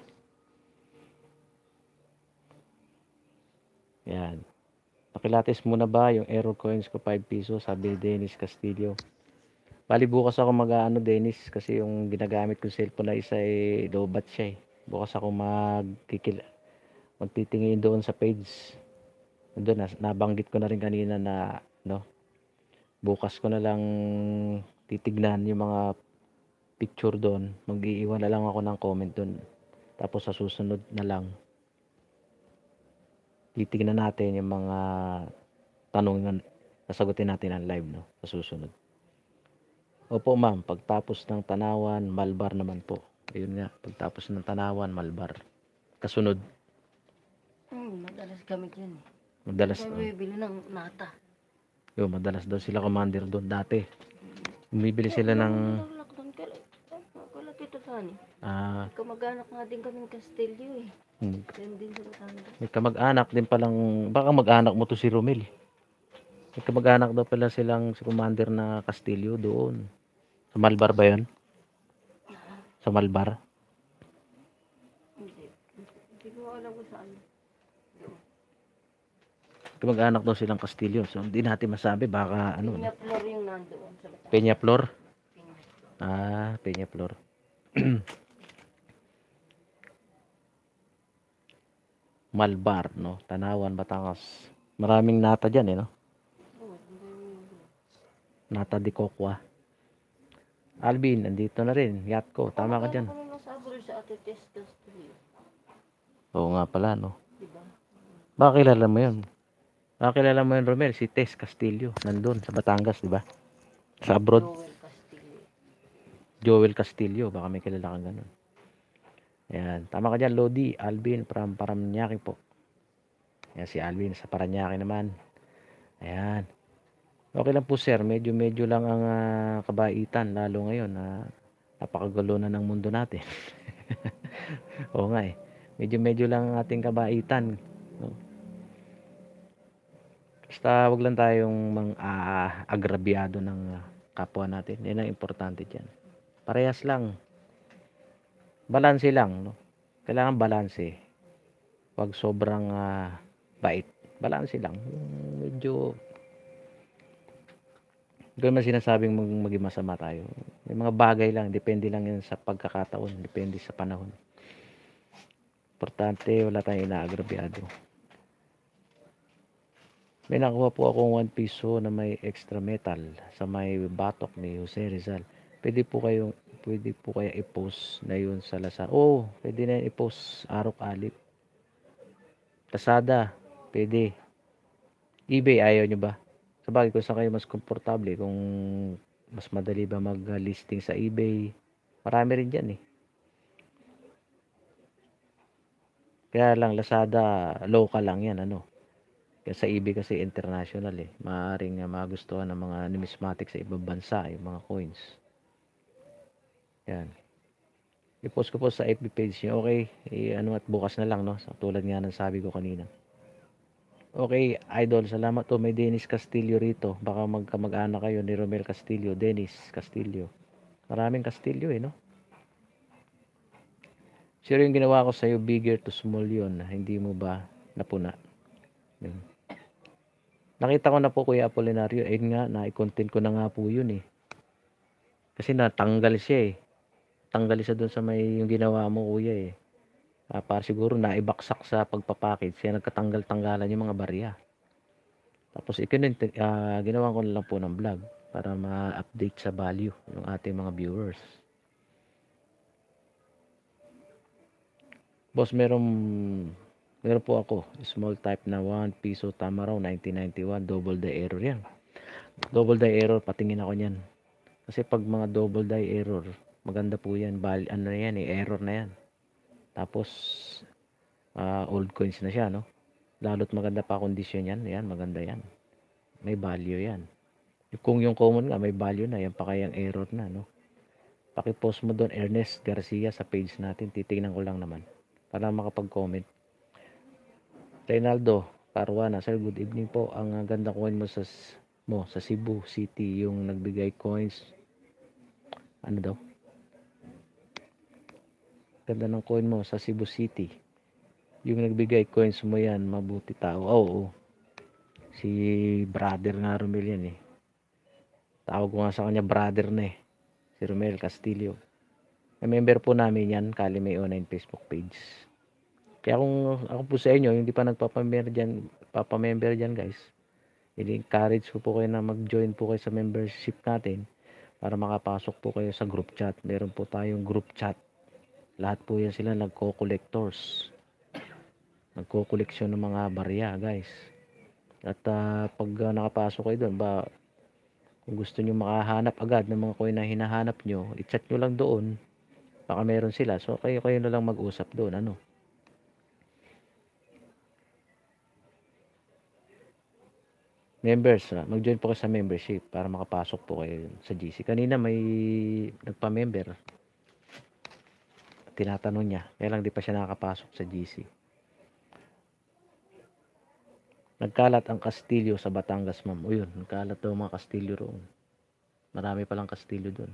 Yan. Pakilates muna ba yung error coins ko 5 piso, sabi ni Dennis Castillo. Bali bukas ako mag-ano Dennis, kasi yung ginagamit kong cellphone na isa ay low-bat siya eh. Bukas ako magtitingin doon sa page. Doon nabanggit ko na rin kanina na no. Bukas ko na lang titignan yung mga picture doon. Mag-iiwan na lang ako ng comment doon. Tapos sa susunod na lang titignan natin yung mga tanong na sasagutin natin ang live no sa susunod. Opo ma'am, pagtapos ng Tanawan, Malbar naman po. Ayun nga, pagtapos ng Tanawan, Malbar. Kasunod. Madalas kami dyan eh. Madalas Kami bibili ng nata. madalas daw sila commander doon dati. Bumibili sila ng Kala Tito Tani. ah Kamag-anak nga din kaming Castillo eh. hmm, Yan din sa Batangas. may kamag-anak din palang, baka mag-anak mo to si Romel. May kamag-anak daw pala silang si commander na Castillo doon. Sa Malbar ba 'yon? Sa Malbar? Hindi ko alam kung saan. Kamag-anak daw silang Castillo. So hindi natin masabi, baka ano. Peñaflor yung nandoon sa Batangas. Peñaflor? Peñaflor. Peñaflor. Malbar, no? Tanawan, Batangas. Maraming nata dyan, eh, no? Nata de Cocoa. Alvin, nandito na rin. Yacht ko. Tama ka dyan. Kami nasabol sa Ate Tess Castillo. Oo nga pala, no? Diba? Baka kilala mo yun. Baka kilala mo yun, Romel. Si Tess Castillo. Nandun, sa Batangas, di ba? Sa abroad. Joel Castillo. Joel Castillo. Baka may kilala kang ganun. Ayan. Tama ka dyan, Lodi. Alvin, from Paranaque po. Ayan, si Alvin sa Paranaque naman. Ayan. Okay lang po sir, medyo lang ang kabaitan lalo ngayon na napakagulo na ng mundo natin. Oo nga eh. Medyo lang ang ating kabaitan. No? Basta wag lang tayong agrabyado ng kapwa natin. Yan ang importante dyan. Parehas lang. Balanse lang. No? Kailangan balanse. Wag sobrang bait. Balanse lang. Medyo hindi man sinasabing maging masama tayo. May mga bagay lang. Depende lang yan sa pagkakataon. Depende sa panahon. Importante wala tayong inaagrabyado. May nakuha po akong 1 piso na may extra metal sa may batok ni Jose Rizal. Pwede po kaya i-post na yun sa Lazada. Oo, pwede na i-post Arok-alip. Lazada, pwede. eBay, ayaw nyo ba? Sabagay kung saan kayo mas komportable, kung mas madali ba mag-listing sa eBay. Marami rin dyan eh. Kaya lang Lazada, local lang yan ano. Kaya sa eBay kasi international eh. Maaaring magustuhan ng mga numismatic sa ibang bansa, yung mga coins. Yan. I-post ko po sa FB page niyo. Okay, ano at bukas na lang no. So, tulad nga ng sabi ko kanina. Okay, idol, salamat to. May Dennis Castillo rito. Baka magkamag-anak kayo ni Romel Castillo. Dennis Castillo. Maraming Castillo eh, no? Sure yung ginawa ko sa'yo, bigger to small yun. Hindi mo ba napuna? Yun. Nakita ko na po Kuya Apolinario. Ayun nga, na-content ko na nga po yun eh. Kasi natanggal siya eh. Tanggal siya dun sa may yung ginawa mo kuya eh. Para siguro naibaksak sa pagpapackage. Kaya nagkatanggal-tanggalan yung mga barya. Tapos ginawa ko na lang po ng vlog para ma-update sa value ng ating mga viewers. Boss, meron po ako small type na 1 piso Tamaraw 1991 double die error yan. Double die error, patingin ako niyan. Kasi pag mga double die error, maganda po yan. Ano yan eh, error na yan. Tapos old coins na siya, no? Lalo't maganda pa kondisyon yan. Yan, maganda yan. May value yan. Kung yung common nga, may value na. Yan pa kayang error na, no? Pakipost mo doon, Ernest Garcia, sa page natin. Titignan ko lang naman. Para makapag-comment. Reynaldo Caruana, sir, good evening po. Ang ganda coin mo sa Cebu City. Yung nagbigay coins. Ano daw? Ganda ng coin mo sa Cebu City. Yung nagbigay coins mo yan, mabuti tao. Oo. Si brother nga Romel yan eh. Tawag ko nga sa kanya brother na eh. Si Romel Castillo. May member po namin yan, Kali May online Facebook page. Kaya kung ako po sa inyo, hindi pa nagpapamember dyan guys. I-encourage ko po kayo na mag-join po kayo sa membership natin para makapasok po kayo sa group chat. Meron po tayong group chat. Lahat po yan sila nagko-collectors. Nagko-collection ng mga barya guys. At pag nakapasok kayo doon, kung gusto nyo makahanap agad ng mga coin na hinahanap nyo, i-chat nyo lang doon. Baka meron sila. So kayo na lang mag-usap doon. Ano? Members, mag-join po kayo sa membership para makapasok po kayo sa GC. Kanina may nagpa-member. Tinatanong niya. Kaya lang di pa siya nakakapasok sa GC. Nagkalat ang Kastilyo sa Batangas, ma'am. O yun, nagkalat daw mga Kastilyo roon. Marami palang Kastilyo doon.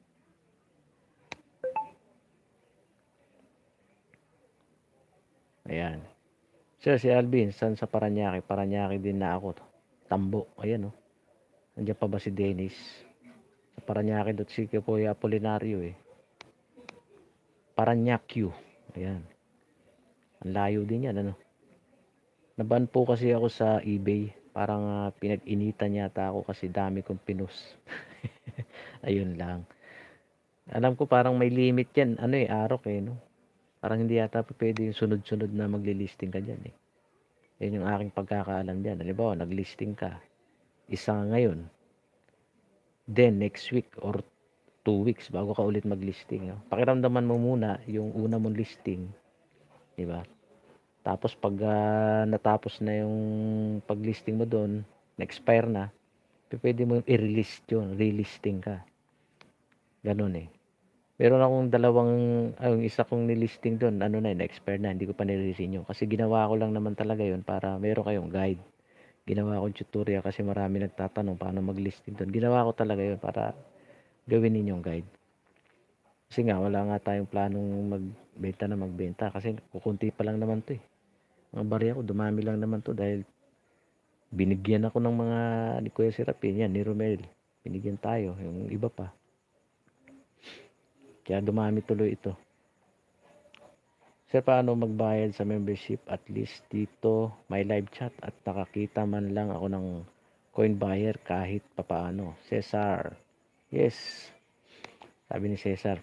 Ayan. Sir, si Alvin, saan sa Paranaque? Paranaque din na ako. Tambo. Ayan o. Nandiyan pa ba si Dennis? Sa Paranaque.si po yung Apolinario eh. Paranaque. Ayan. Ang layo din yan ano. Naban po kasi ako sa eBay. Parang pinag-initan yata ako kasi dami kong pinus. Ayun lang. Alam ko parang may limit yan. Ano eh, Arok eh no. Parang hindi yata pwede yung sunod-sunod na magli-listing ka dyan eh. Yan yung aking pagkakaalam dyan. Halimbawa, nag-listing ka. Isa ngayon. Then, next week or 2 weeks bago ka ulit mag-listing. No? Pakiramdaman mo muna yung una mong listing. Diba? Tapos, pag natapos na yung pag-listing mo doon, na-expire na, pwede mo i-release yun, relisting ka. Ganun eh. Meron akong yung isa kong nilisting doon, na-expire na, hindi ko pa nire-renew. Kasi ginawa ko lang naman talaga yun para meron kayong guide. Ginawa ko tutorial kasi marami nagtatanong paano mag-listing doon. Ginawa ko talaga yun para gawin ninyong guide. Kasi nga, wala nga tayong planong magbenta kasi kukunti pa lang naman to eh. Mga barya ko, dumami lang naman to dahil binigyan ako ng mga ni Kuya Serapin, yan, ni Romel. Binigyan tayo, yung iba pa. Kaya dumami tuloy ito. Sir, paano magbayad sa membership? At least dito may live chat at nakakita man lang ako ng coin buyer kahit papaano. Cesar. Yes. Sabi ni Cesar.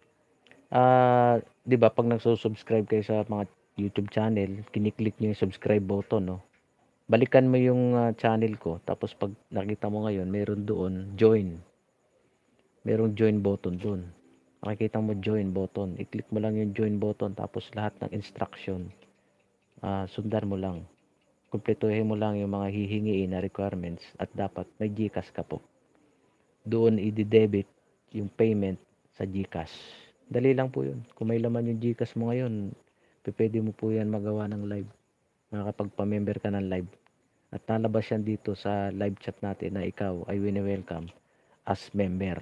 'Di ba pag nagso-subscribe kayo sa mga YouTube channel, kiniklik niyo yung subscribe button, no? Balikan mo yung channel ko, tapos pag nakita mo ngayon, meron doon join. Merong join button doon. Makikita mo join button. I-click mo lang yung join button, tapos lahat ng instruction, sundan mo lang. Kumpletuhin mo lang yung mga hihingiin na requirements at dapat may GCash ka po. Doon i-debit yung payment sa GCash. Dali lang po yun. Kung may laman yung GCash mo ngayon, pwede mo po yan magawa ng live. Makakapagpa-member ka ng live. At nalabas yan dito sa live chat natin na ikaw ay wini-welcome as member.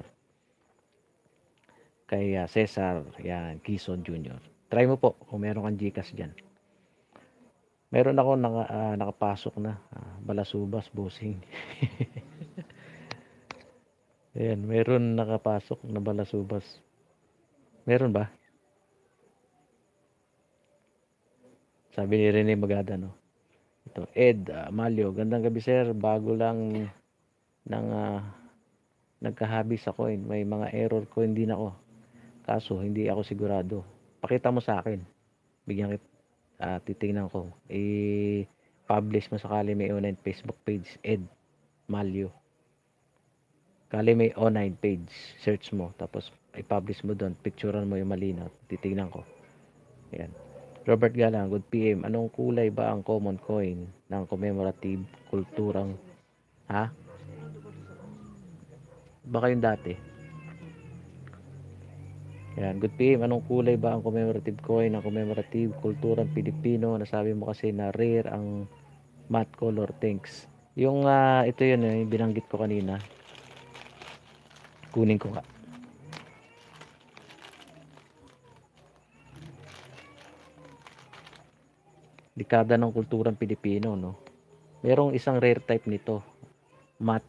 Kay Cesar, yan, Quezon Jr. Try mo po kung meron kang GCash dyan. Meron ako nakapasok na. Balasubas, bossing. Ayan, meron nakapasok na balasubas. Meron ba? Sabi ni Rene Magada, no? Ito, Ed Malio, gandang gabi sir. Bago lang nang nagkahabis ako. May mga error ko, hindi na ako. Kaso, hindi ako sigurado. Pakita mo sa akin. Bigyan kita. Titingnan ko. I-publish mo sakali may online Facebook page. Ed Malio. Kali may online page. Search mo. Tapos, i-publish mo doon. Picturean mo yung malinaw. Titingnan ko. Ayan. Robert Galang, good PM. Anong kulay ba ang common coin ng commemorative kulturang baka yung dati? Yan, good PM. Anong kulay ba ang commemorative coin ng commemorative kulturang Pilipino? Nasabi mo kasi na rare ang matte color. Thanks. Yung ito yun yung binanggit ko kanina. Kunin ko nga. Dekada ng kulturang Pilipino, no? Merong isang rare type nito. Matte.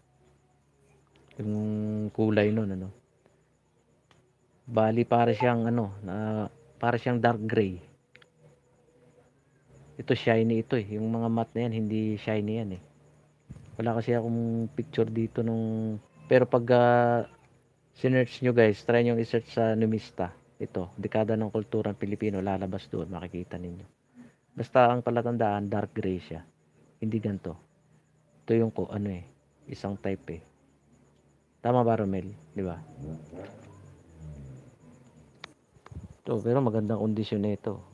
Yung kulay nun, ano? Bali para siyang para siyang dark gray. Ito shiny ito eh. Yung mga matte na yan, hindi shiny yan eh. Wala kasi akong picture dito nung pero pag sinearch nyo guys, try nyo i-search sa Numista. Ito, dekada ng kulturang Pilipino, lalabas doon, makikita ninyo. Basta ang palatandaan, dark gray siya. Hindi ganito. Ito yung isang type eh. Tama ba, Romel? Di ba? Ito, pero magandang kondisyon nito.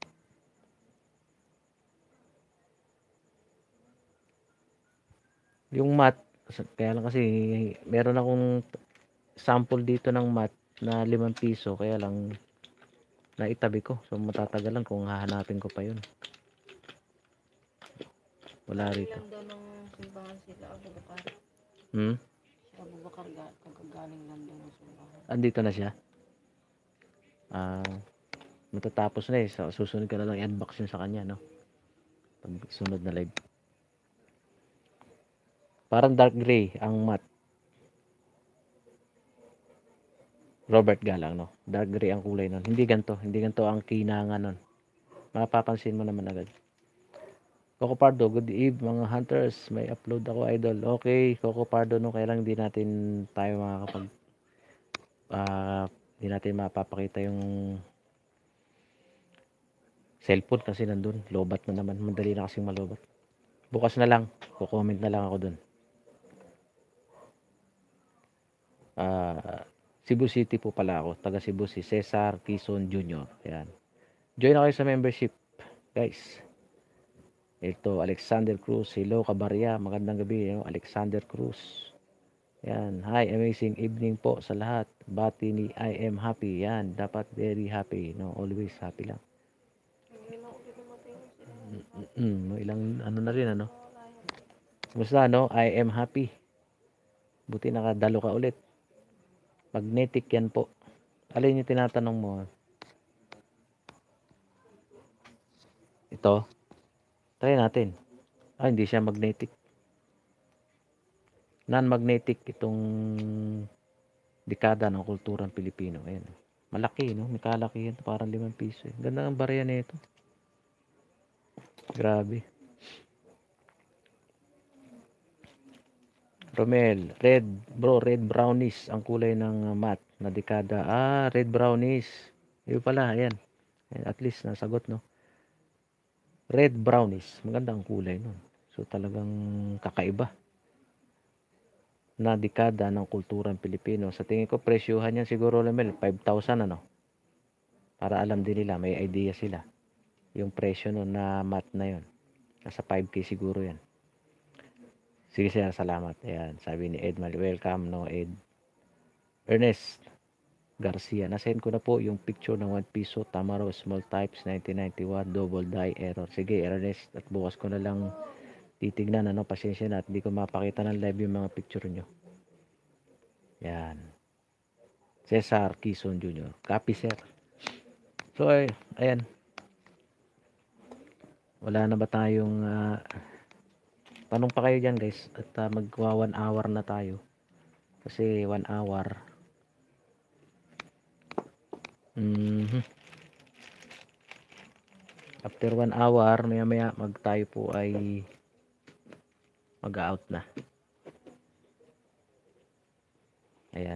Yung matte, kaya lang kasi meron akong sample dito ng matte na 5 piso, kaya lang naitabi ko. So matatagalan kung hahanapin ko pa yun. Wala rito. Ilang daw ng simbahan sila, Abubakar. Si Abubakar, kagagaling lang daw ng simbahan. Andito na siya. Matatapos na eh. So, susunod ka na lang i-unbox yun sa kanya, no? Pag sunod na live. Parang dark gray ang matte. Robert Galang, no? Dark gray ang kulay nun. Hindi ganito. Hindi ganito ang kinanga nun. Mapapansin mo naman agad. Coco Pardo, good eve mga hunters. May upload ako, idol. Okay, Coco Pardo, no? Kaya lang hindi natin tayo makakapag hindi natin mapapakita yung cellphone kasi nandun. Lobat na naman. Madali na kasing malobat. Bukas na lang. Kukomment na lang ako dun. Cebu City po pala ako. Taga Cebu si Cesar Quezon Jr. Ayan. Join ako sa membership. Guys. Ito, Alexander Cruz. Hello, Kabarya. Magandang gabi. Alexander Cruz. Yan. Hi, amazing evening po sa lahat. Bati ni I am happy. Yan. Dapat very happy. No, always happy lang. Ilang ano na rin, ano. Kumusta, no? I am happy. Buti nakadalo ka ulit. Magnetic yan po. Alin yung tinatanong mo? Ito. Try natin. Hindi siya magnetic. Non-magnetic itong dekada ng kulturang Pilipino. Ayan. Malaki, no? May kalaki yan. Parang 5 piso. Ganda ng barya na ito. Grabe. Romel, red, bro, red brownies ang kulay ng mat na dekada. Red brownies. Yun pala, ayan. At least nasagot, no? Red brownies. Maganda ang kulay nun. So talagang kakaiba na dekada ng kulturang Pilipino. Sa tingin ko, presyuhan yan siguro, Romel, 5,000, ano? Para alam din nila, may idea sila. Yung presyo nun na mat na yun. Nasa 5K siguro yan. Sige sir, salamat. Ayan, sabi ni Edmal, welcome, no, Ed. Ernest Garcia, nasend ko na po yung picture ng 1 piso, Tamaro, small types, 1991, double die error. Sige, Ernest, at bukas ko na lang titignan, ano, pasensya na, at hindi ko mapakita ng live yung mga picture nyo. Yan. Cesar Quezon Jr. Copy, sir. So, ayan. Wala na ba tayong tanong pa kayo dyan, guys, at magwa 1 hour na tayo kasi 1 hour. After 1 hour maya tayo po ay mag-out na. Ayan,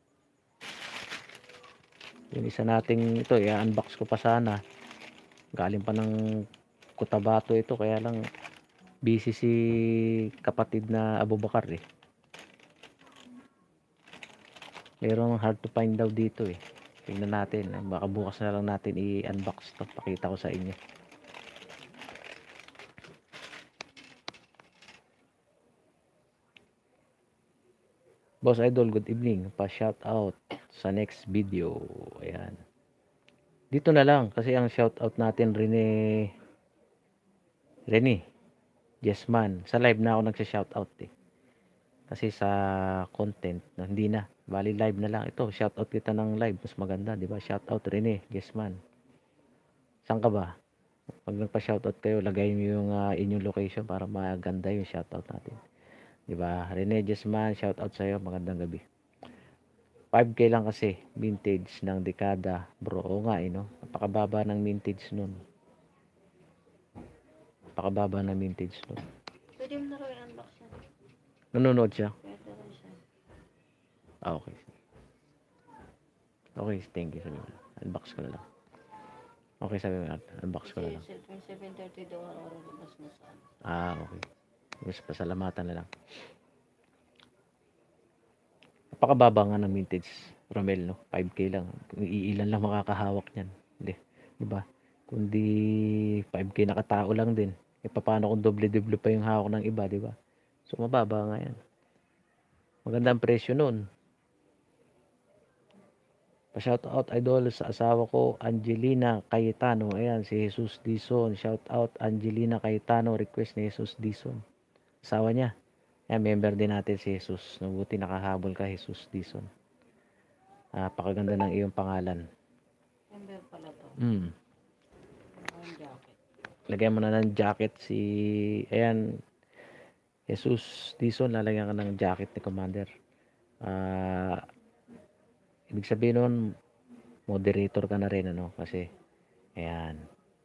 yung isa nating ito, i-unbox ko pa sana, galing pa ng Cotabato ito, kaya lang busy si kapatid na Abubakar eh. Merong hard to find daw dito eh. Tingnan natin, baka bukas na lang natin i-unbox to, pakita ko sa inyo. Boss Idol, good evening. Pa-shout out sa next video. Ayan. Dito na lang kasi ang shout out natin Rene Jesman. Sa live na ako nagsa-shout out eh. Kasi sa content na hindi na. Bali live na lang. Ito, shout out kita ng live. Mas maganda, di ba? Shout out Rene Jesman. Saan ka ba? Pag nagpa-shout out kayo, lagay niyo yung inyong location para maganda yung shout out natin. Di ba? Rene Jesman, shout out sa iyo. Magandang gabi. 5K lang kasi vintage ng dekada, bro. Oo nga no. Napakababa ng vintage nun. Napakababa ng vintage nun. Pwede mo na rin unbox yan. Nanonood siya? Pwede rin siya. Okay. Okay, thank you. Sabi mo. Unbox ko na lang. Okay, sabi mo. Unbox ko na lang. 7:30 daw ang oras labas na saan. Okay. Mas pasalamatan na lang. Napakababa nga ng vintage, Romel, no? 5K lang. Iilan lang makakahawak niyan. Hindi. Diba? Kundi 5K nakatao lang din. Paano kung doble-doble pa yung hawak ng iba, diba? So, mababa nga yan. Maganda ang presyo nun. Pa-shout out idol sa asawa ko, Angelina Cayetano. Ayan, si Jesus Dizon. Shout out Angelina Cayetano. Request ni Jesus Dizon. Asawa niya. Ayan, member din natin si Jesus. Nabuti nakahabol ka, Jesus Dizon. Napakaganda ng iyong pangalan. Member pala to. Ang jacket. Lagyan mo na ng jacket si... Ayan, Jesus Dizon. Lalagyan ka ng jacket ni Commander. Ibig sabihin nun, moderator ka na rin, ano? Kasi, ayan.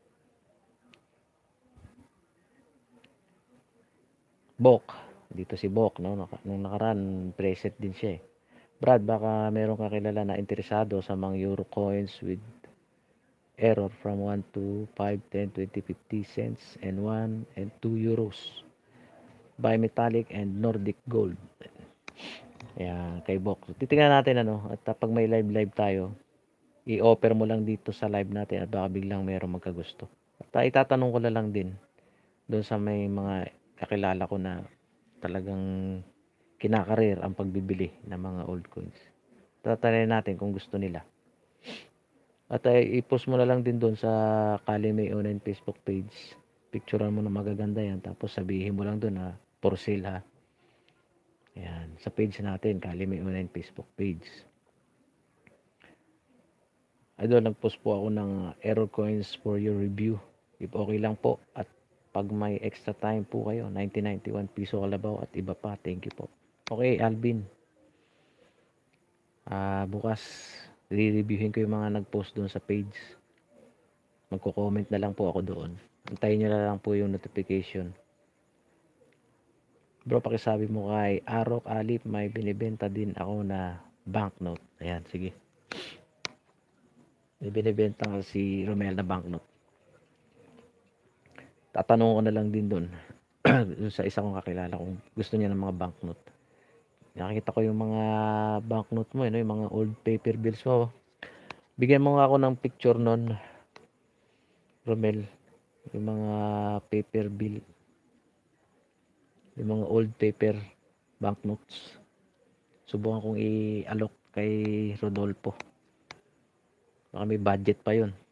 Bok. Dito si Bok, no? Nung nakaraan, preset din siya eh. Brad, baka meron ka kilala na interesado sa mga euro coins with error from 1 to 5, 10, 20, 50 cents and 1 and 2 euros. Bimetallic and Nordic gold. Ayan, kay Bok. So, titingnan natin ano, at pag may live tayo, i-offer mo lang dito sa live natin at baka biglang meron magkagusto. At itatanong ko na lang din doon sa may mga kakilala ko na talagang kinakarir ang pagbibili ng mga old coins. Tatry natin kung gusto nila. At i-post mo na lang din doon sa Kalimay Online Facebook page. Picturean mo na magaganda yan. Tapos sabihin mo lang doon na for sale ha. Ayan. Sa page natin, Kalimay Online Facebook page. Doon nag-post po ako ng error coins for your review. If okay lang po. At pag may extra time po kayo, 1991 piso kalabaw at iba pa. Thank you po. Okay, Alvin. Bukas re-reviewin ko yung mga nag-post doon sa page. Magko-comment na lang po ako doon. Antayin nyo na lang po yung notification. Bro, pakisabi mo kay Arok Alip, may binibenta din ako na banknote. Ayan, sige. May binibenta nga si Romel na banknote. Tatanong ko na lang din doon. Sa isa kong kakilala kung gusto niya ng mga banknote. Nakikita ko yung mga banknote mo, yung mga old paper bills mo. Bigyan mo nga ako ng picture nun, Romel. Yung mga paper bill. Yung mga old paper banknotes. Subukan kong i-alok kay Rodolfo. Baka may budget pa yun.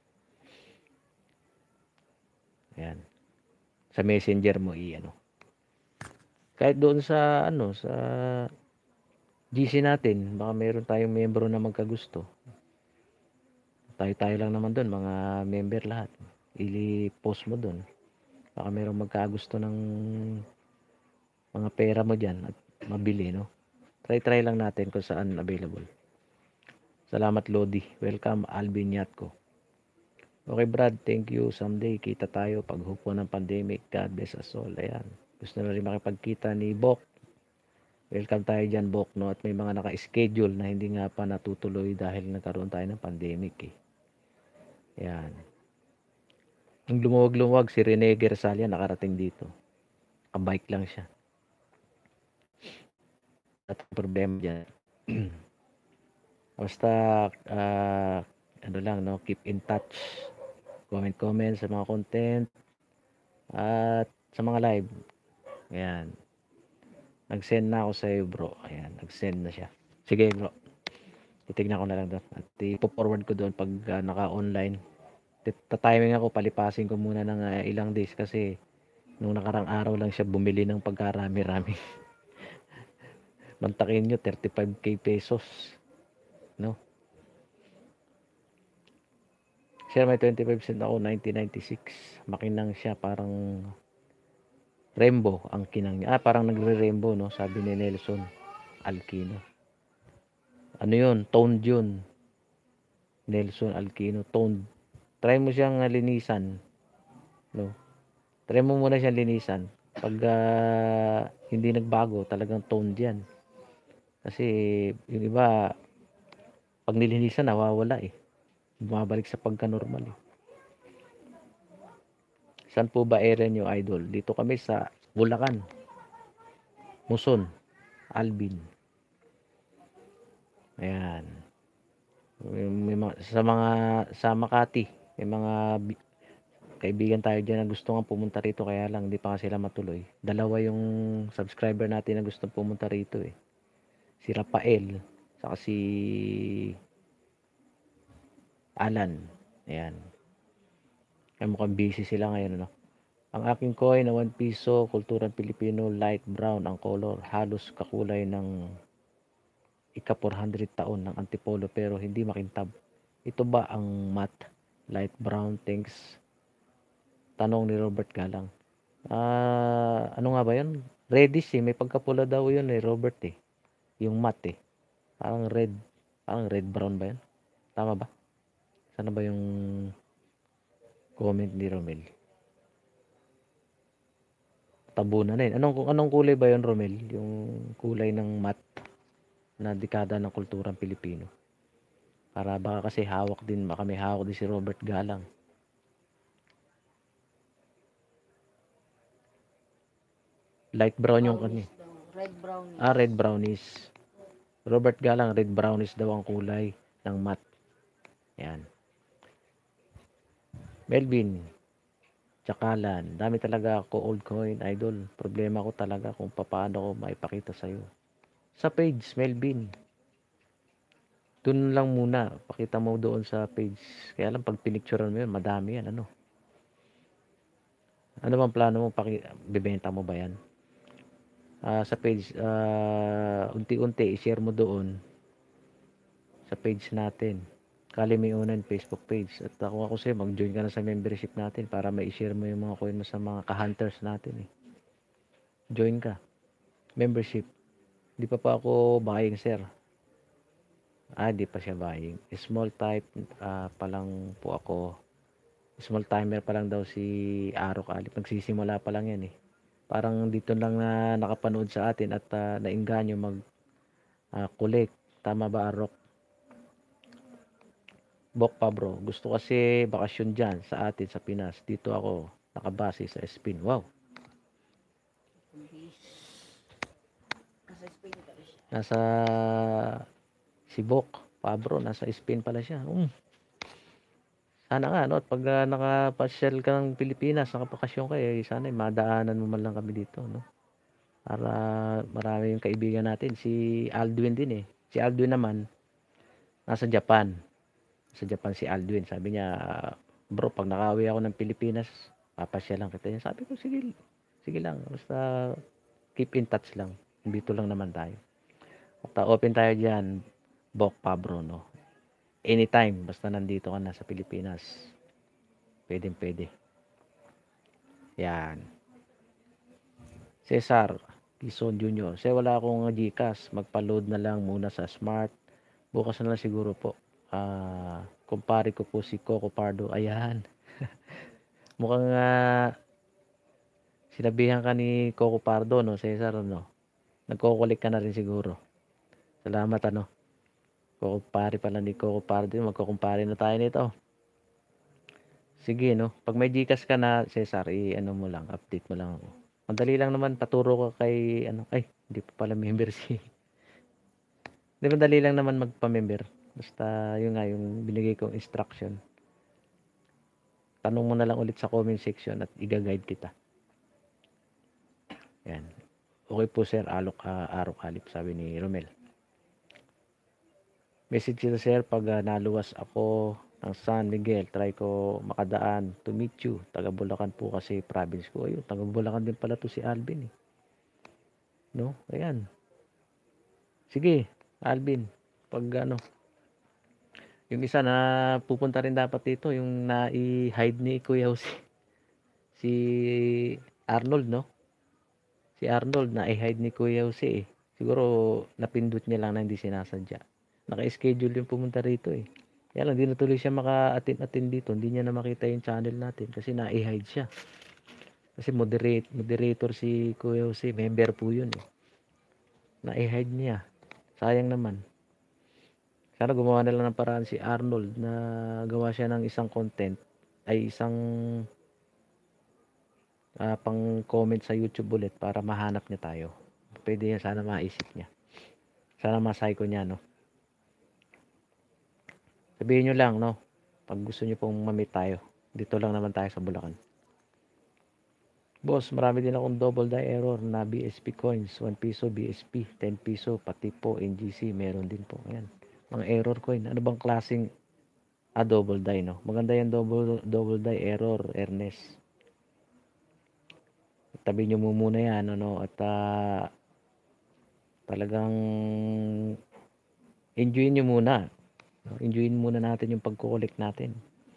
Ayan. Sa messenger mo kahit doon sa sa GC natin, baka meron tayong membro na magkagusto. Tayo lang naman doon, mga member lahat. I-post mo doon. Baka meron magkagusto ng mga pera mo dyan at mabili, no? Try lang natin kung saan available. Salamat, Lodi. Welcome, Alvin Yatko. Okay, Brad. Thank you. Someday, kita tayo pag hupo ng pandemic. God bless us all. Ayan. Gusto na rin makipagkita ni Bok. Welcome tayo dyan, Bok, no? At may mga naka-schedule na hindi nga pa natutuloy dahil nagkaroon tayo ng pandemic, Ayan. Ang lumuwag-lumuwag, si Rene Gersalia nakarating dito. Kabike lang siya. At problema dyan. Basta, lang, no? Keep in touch. Comment sa mga content. At sa mga live. Ayan. Nag-send na ako sa iyo, bro. Ayan, nag-send na siya. Sige, bro. Titignan ko na lang doon. At ipo-forward ko doon pag naka-online. Timing ako, palipasin ko muna ng ilang days kasi nung nakarang araw lang siya bumili ng pagkarami-rami. Mantakin nyo, 35k pesos. No? Share may 25% ako, 1996. Makinang siya, parang rainbow ang kinang niya. Parang nagre-rainbow, no? Sabi ni Nelson Alquino. Ano yun? Toned yun. Nelson Alquino, toned. Try mo siyang linisan. No? Try mo muna siyang linisan. Pag hindi nagbago, talagang toned yan. Kasi yung iba, pag nilinisan, nawawala Bumabalik sa pagka-normal Saan po ba area nyo, idol? Dito kami sa Bulacan. Muson. Alvin. Ayan. Sa Makati, may mga kaibigan tayo dyan na gusto nga pumunta rito kaya lang hindi pa sila matuloy. Dalawa yung subscriber natin na gusto pumunta rito Si Rafael saka si Alan. Ayan. Kaya mukhang busy sila ngayon, Ang aking coin na 1 piso, kulturang Pilipino, light brown ang color, halos kakulay ng ika-400 taon ng Antipolo pero hindi makintab. Ito ba ang matte? Light brown, thanks. Tanong ni Robert Galang. Ano nga ba yun? Reddish may pagkapula daw yun Robert Yung matte Parang red brown ba yun? Tama ba? Sana ba yung comment ni Romel? Tabunan na yun. Anong kulay ba yun, Romel? Yung kulay ng matte na dekada ng kulturang Pilipino. Para baka kasi may hawak din si Robert Galang. Light brown yung Red brownish. Red brownish. Robert Galang, red brownish daw ang kulay ng matte. Yan. Melvin, tsakalan. Dami talaga ako old coin, idol. Problema ko talaga kung paano ko maipakita sa'yo. Sa page, Melvin. Doon lang muna. Pakita mo doon sa page. Kaya lang, pag pinicturean mo yun, madami yan, ano. Ano bang plano mo? Bibenta mo ba yan? Sa page, unti-unti, i-share mo doon sa page natin. Kali may unan Facebook page. At ako sa'yo, mag-join ka na sa membership natin para ma-share mo yung mga coin mo sa mga ka-hunters natin eh. Join ka. Membership. Di pa ako buying, sir. Di pa siya buying. Small type pa lang po ako. Small timer pa lang daw si Arok Alip. Nagsisimula pa lang yan eh. Parang dito lang na nakapanood sa atin at nainganyo mag-collect. Tama ba, Arok? Bok pa bro. Gusto kasi bakasyon dyan sa atin sa Pinas. Dito ako nakabase sa Spin. Wow. Nasa Spain pala siya. Nasa si Bok Pabro. Nasa Spain pala siya. Sana nga, no? At pag nakapasyal ka ng Pilipinas, nakapakasyon ka, sana madaanan mo man lang kami dito, no? Para marami yung kaibigan natin. Si Aldwin din eh. Si Aldwin naman, nasa Japan. Sa Japan si Aldwin. Sabi niya, bro, pag nakauwi ako ng Pilipinas, papasyal lang kita. Sabi ko, sige lang. Basta keep in touch lang. Dito lang naman tayo. At open tayo dyan, Bok Pabro, no? Anytime, basta nandito ka na sa Pilipinas. Pwede. Yan. Cesar Quezon Jr. Wala akong Gcash. Magpa-load na lang muna sa Smart. Bukas na lang siguro po. Kumpare ko po si Coco Pardo. Ayan. Mukhang sinabihan ka ni Coco Pardo, no, Cesar, no? Nagko-collect ka na rin siguro. Salamat, ano? Kukumpare pala ni Coco Pardo. Magkukumpare na tayo nito. Sige, no? Pag may Gcash ka na, Cesar, ano mo lang, update mo lang ako. Madali lang naman, paturo ka kay, hindi pa pala member si. Di madali lang naman magpa-member. Basta, yun nga, yung binigay kong instruction. Tanong mo na lang ulit sa comment section at i-guide kita. Yan. Okay po, sir. Arok Alip, sabi ni Romel. Message kita, sir, pag naluwas ako ng San Miguel, try ko makadaan to meet you. Taga Bulacan po kasi province ko. Ayun, taga Bulacan din pala to si Alvin eh. No? Ayan. Sige, Alvin. Pag yung isa na pupunta rin dapat dito, yung na-hide ni Kuya Jose. Si Arnold, no? Si Arnold na-hide ni Kuya Jose eh. Siguro napindot niya lang na hindi sinasadya. Naka-schedule yung pumunta rito eh. Kaya lang, di natuloy siya maka-attend dito. Hindi niya na makita yung channel natin kasi na-hide siya. Kasi moderator si Kuya Jose. Member po yun eh. Na-hide niya. Sayang naman. Sana gumawa na lang ng paraan si Arnold na gawa siya ng isang content ay isang pang comment sa YouTube ulit para mahanap niya tayo. Pwede yan, sana maisip niya. Sana ma-psycho niya, no? Sabihin nyo lang, no? Pag gusto nyo pong mamit tayo. Dito lang naman tayo sa Bulacan. Boss, marami din akong double die error na BSP coins. 1 piso BSP, 10 piso, pati po NGC. Meron din po. Ayan. Mga error coin. Ano bang klaseng double die, no? Maganda yan double die error, Ernest. Tabi nyo muna yan, ano? At talagang enjoyin nyo muna. Enjoyin muna natin yung pag-collect natin.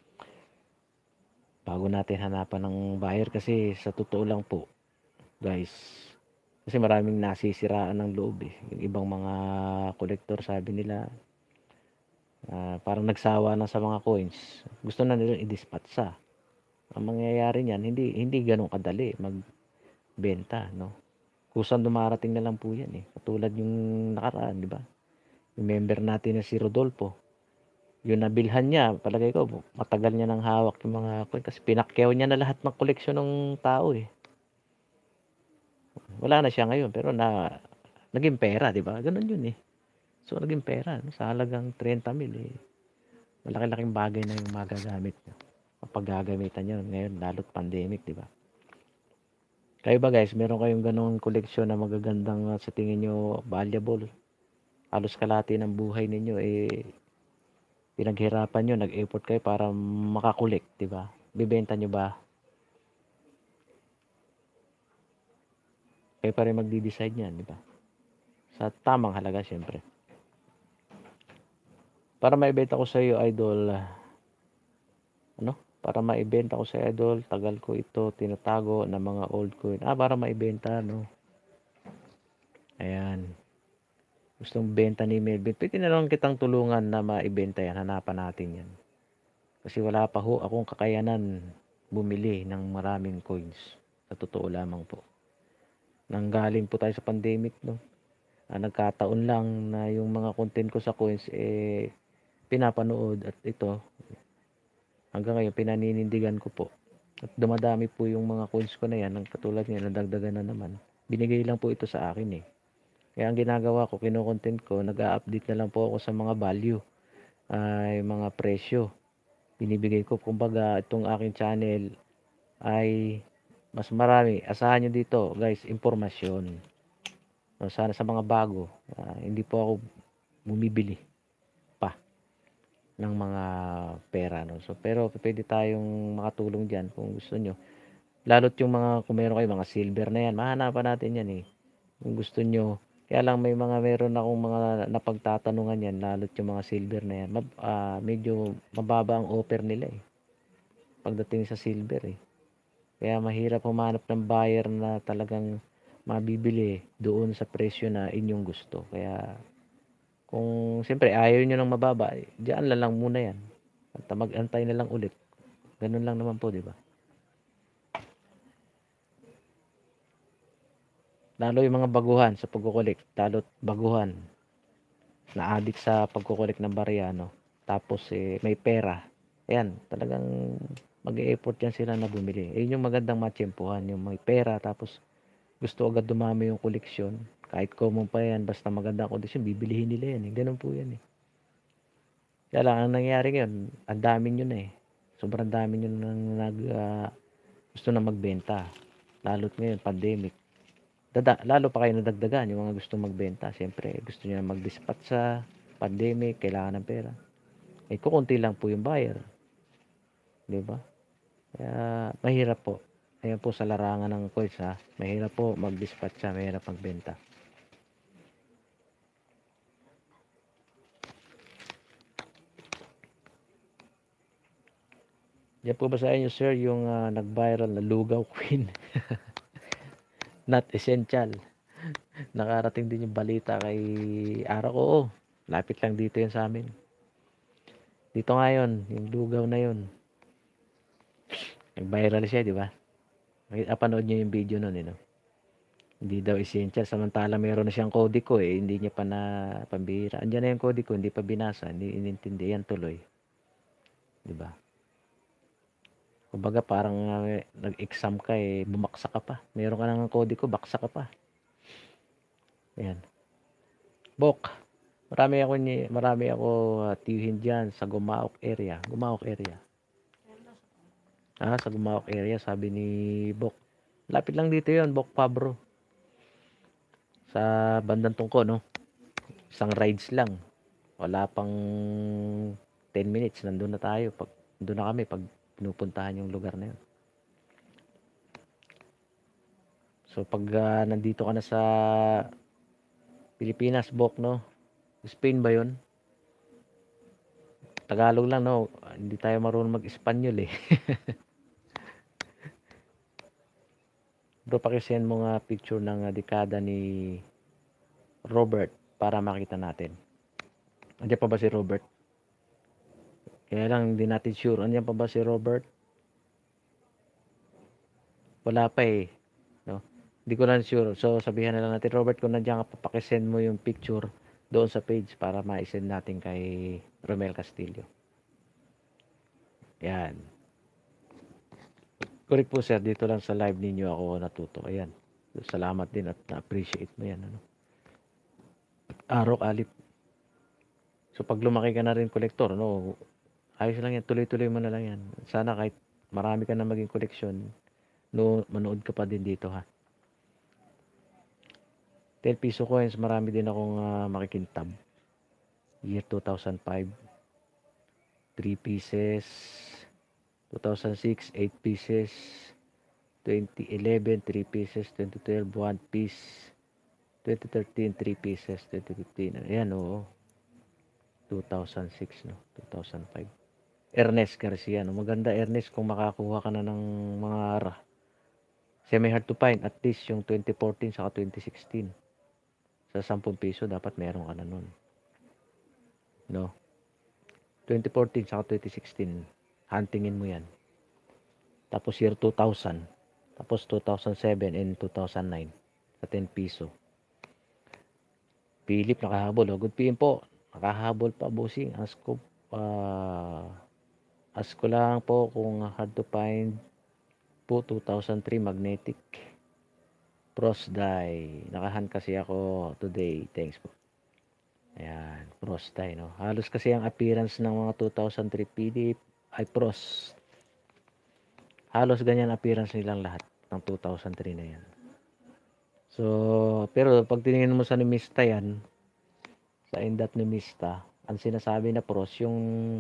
Bago natin hanapan ng buyer kasi sa totoo lang po, guys. Kasi maraming nasisiraan ng loob eh. Yung ibang mga collector sabi nila, parang nagsawa na sa mga coins. Gusto na nila i-dispatch sa. Ang mangyayari niyan, hindi ganun kadali magbenta, no? Kusang dumarating na lang po yan eh. Katulad yung nakaraan, di ba? Yung member natin na si Rodolfo, yung nabilhan niya, palagay ko, matagal niya nang hawak yung mga coin kasi pinakyaw niya na lahat ng koleksyon ng tao eh. Wala na siya ngayon, pero naging pera, di ba? Ganun yun eh. So, naging pera, no? Sa halagang 30 mil eh. Malaki-laking bagay na yung magagamit niya. kapag gagamitan nyo. Ngayon, lalo't pandemic, di ba? Kayo ba guys, meron kayong ganong koleksyon na magagandang sa tingin nyo valuable? Halos kalahati ng buhay ninyo, pinaghirapan nyo, nag-effort kayo para makakolekt, di ba? Bibenta nyo ba? Kayo pa rin magdi-decide yan, di ba? Sa tamang halaga, syempre. Para maibenta ko sa iyo, idol, para maibenta ko sa idol, tagal ko ito tinatago ng mga old coin. Para maibenta, no? Ayan. Gustong benta ni Melvin. Pwede na lang kitang tulungan na maibenta yan. Hanapan natin yan. Kasi wala pa ho akong kakayanan bumili ng maraming coins. Sa totoo lamang po. Nanggaling po tayo sa pandemic, no? Nagkataon lang na yung mga content ko sa coins, pinapanood at ito, hanggang ngayon pinaninindigan ko po. At dumadami po yung mga coins ko na yan, ng katulad niya, nadagdagan na naman. Binigay lang po ito sa akin Kaya ang ginagawa ko, kino-content ko, nag-a-update na lang po ako sa mga value, mga presyo. Binibigay ko, kumbaga, itong aking channel ay mas marami. Asahan nyo dito, guys, impormasyon. Sana sa mga bago, hindi po ako bumibili pa ng mga pera, no? So, pero pwede tayong makatulong diyan kung gusto nyo. Lalo't yung mga, kung meron kayo mga silver na yan, mahanapan natin yan kung gusto nyo. Kaya lang meron akong mga napagtatanungan yan, lalo't yung mga silver na yan. Medyo mababa ang offer nila pagdating sa silver Kaya mahirap humanap ng buyer na talagang mabibili doon sa presyo na inyong gusto. Kaya kung siyempre ayaw nyo ng mababa, diyan lang muna yan. At mag-antay na lang ulit. Ganun lang naman po, di ba? Lalo yung mga baguhan sa pagkukulik, lalo't baguhan na adik sa pagkukulik ng barya, no? Tapos may pera. Ayan, talagang mag-e-effort yan sila na bumili. Yun yung magandang matsyempuhan, yung may pera tapos gusto agad dumami yung koleksyon. Kahit common pa yan, basta magandang kondisyon, bibilihin nila yan. Ganun po yan Kaya lang, ang nangyari ngayon, ang dami nyo na Sobrang dami nyo nang gusto na magbenta. Lalo't ngayon, pandemic. Lalo pa kayo nadagdagan yung mga gusto magbenta. Siyempre, gusto nyo na mag-dispatch sa pandemic, kailangan ng pera. Kukunti lang po yung buyer. Di ba? Kaya, mahirap po. Ayan po sa larangan ng coins mahirap po mag-dispatch mahirap magbenta. Yan po ba sa inyo, sir, yung nag-viral na Lugaw Queen? Not essential. Nakarating din yung balita kay Araw. Oo, lapit lang dito yan sa amin. Dito ngayon, yung Lugaw na yun. Nag-viral siya, di ba? Panood niyo yung video nun, Hindi daw essential. Samantala, meron na siyang kodiko Hindi niya pa na pambihira. Andiyan na yung kodiko, hindi pa binasa. Hindi inintindi. Yan tuloy. Di ba? Kumbaga, parang nag-exam ka bumaksak ka pa. Meron ka ng kodiko, baksak ka pa. Ayan. Bok. Marami ako tiyuhin diyan sa Gumaok area. Sa Gumaok area, sabi ni Bok. Lapit lang dito 'yon, Bok Pabro. Sa bandang Tungko, no? Isang rides lang. Wala pang 10 minutes, nandun na tayo. Nandun na kami pag pinupuntahan yung lugar na yun. So, pag nandito ka na sa Pilipinas, Bok, no? Spain ba yun? Tagalog lang, no? Hindi tayo marunong mag-Espanyol, Bro, pakisend mo nga picture ng dekada ni Robert para makita natin. Andiyan pa ba si Robert? Kaya lang hindi natin sure. Andiyan pa ba si Robert? Wala pa no? Hindi ko lang sure. So sabihan na lang natin, Robert, kung nandiyan ka, pakisend mo yung picture doon sa page para ma-send natin kay Romel Castillo. Yan. Correct po, sir. Dito lang sa live ninyo ako natuto. Ayan. Salamat din at na-appreciate mo yan. Arok Alip. So pag lumaki ka na rin kolektor, no? Ayos lang yan. Tuloy-tuloy mo na lang yan. Sana kahit marami ka na maging koleksyon, no, manood ka pa din dito ha. 10 piso coins, marami din akong makikintab. Year 2005, 3 pieces. 2006, 8 pieces. 2011, 3 pieces. 2012, 1 piece. 2013, 3 pieces. 2015, ayan oo. 2006, no? 2005. Ernest Garcia, no? Maganda Ernest kung makakuha ka na ng mga semi-hard to find. At least yung 2014 saka 2016. Sa 10 piso, dapat meron ka na nun. No? 2014 saka 2016, huntingin mo yan. Tapos year 2000. Tapos 2007 and 2009 sa 10 piso. Philip nakahabol. Oh. Good PM po. Nakahabol pa, bossing. Ask ko lang po kung hard to find po 2003 magnetic Pros die. Nakahan kasi ako today. Thanks po. Ayan, Pros die, no? Halos kasi ang appearance ng mga 2003 Philip ay Pros. Halos ganyan appearance nilang lahat ng 2003 na yan. So, pero pag tinignan mo sa Numista yan, sa Indat Numista, ang sinasabi na Pros, yung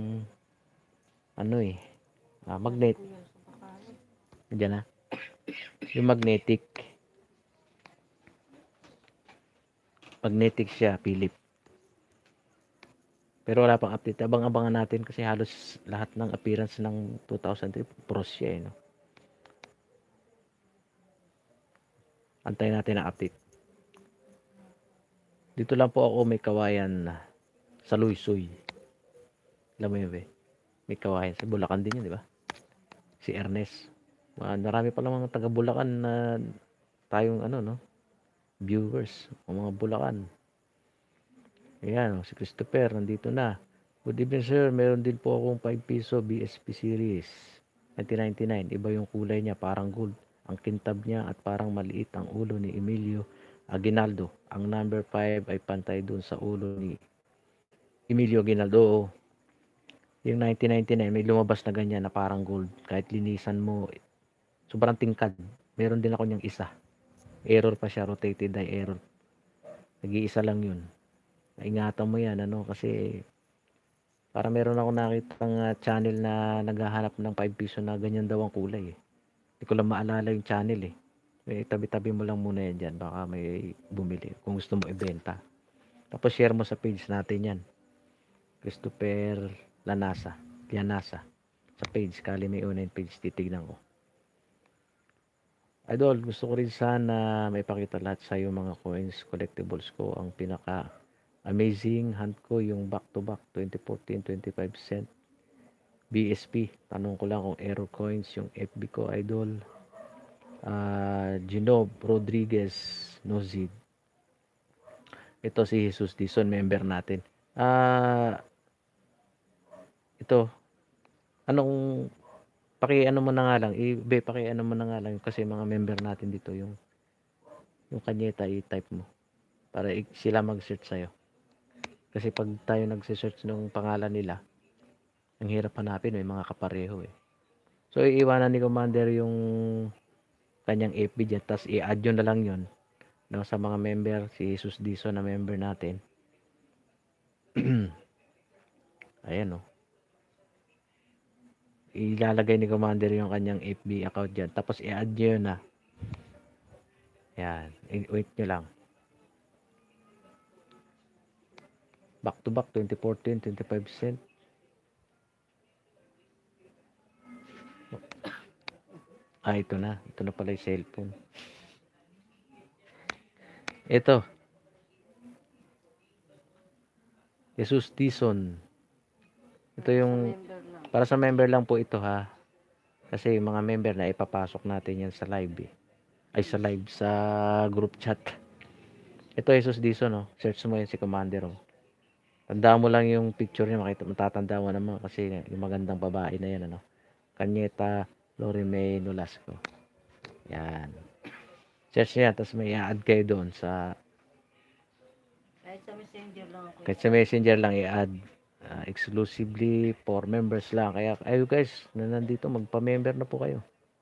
magnet. Diyan na. Yung magnetic. Magnetic siya, Philip. Pero wala pang update. Abang-abangan natin kasi halos lahat ng appearance ng 2003 Pros siya, no? Antayin natin ang update. Dito lang po ako may kawayan sa Luisoy. Alam mo yun, be? May kawayan. Sa Bulacan din yun, di ba? Si Ernest. Marami pa lang mga taga Bulacan na tayong viewers. O mga Bulacan. Ayan, si Christopher, nandito na. Good evening, sir. Meron din po akong 5 piso BSP series. 1999. Iba yung kulay niya, parang gold. Ang kintab niya at parang maliit ang ulo ni Emilio Aguinaldo. Ang number 5 ay pantay dun sa ulo ni Emilio Aguinaldo. Yung 1999, may lumabas na ganyan na parang gold. Kahit linisan mo, sobrang tingkad. Meron din ako niyang isa. Error pa siya, rotated die error. Nag-iisa lang yun. Ingatan mo yan, kasi para meron ako nakitang channel na naghahanap ng 5 piso na ganyan daw ang kulay. Hindi ko lang maalala yung channel eh. Tabi-tabi mo lang muna yan dyan. Baka may bumili kung gusto mo ibenta. Tapos share mo sa page natin yan. Christopher Lianasa. Sa page. Kali may online page. Titignan ko. Idol, gusto ko rin sana may pakita lahat sa yung mga coins, collectibles ko. Ang pinaka amazing hunt ko yung back to back 2014 25 cent BSP. Tanong ko lang kung error coins yung FB ko, idol. Ginob Rodriguez Nozid. Ito si Jesus Dison, member natin. Ito. Anong paki-ano mo na nga lang, paki-ano mo na nga lang kasi mga member natin dito yung kanyeta i-type mo para sila mag-search sa'yo. Kasi pag tayo nagse-search ng pangalan nila, ang hirap hanapin, may mga kapareho eh. So iiwanan ni Commander yung kanyang FB dyan, tapos i-add yun na lang yun, no, sa mga member, si Jesus Dison na member natin. Ayan no. Ilalagay ni Commander yung kanyang FB account dyan, tapos i-add nyo yun na. Yan, wait nyo lang. Back to back 2014 25 cent. Ito na pala yung cellphone. Ito Jesus Dison. Ito yung para sa member lang po ito ha. Kasi yung mga member na ipapasok natin yan sa live eh. Ay sa live sa group chat. Ito Jesus Dison no. Search mo yan si Commander oh. Tandaan mo lang yung picture niya, matatanda mo naman kasi yung magandang babae na yan Canyeta Lorime Nolasco. Yan. Search niya, tapos may i-add kayo doon sa kahit sa messenger lang ako. Kahit sa messenger lang i-add. exclusively for members lang. Kaya ayo guys na nandito, magpa-member na po kayo.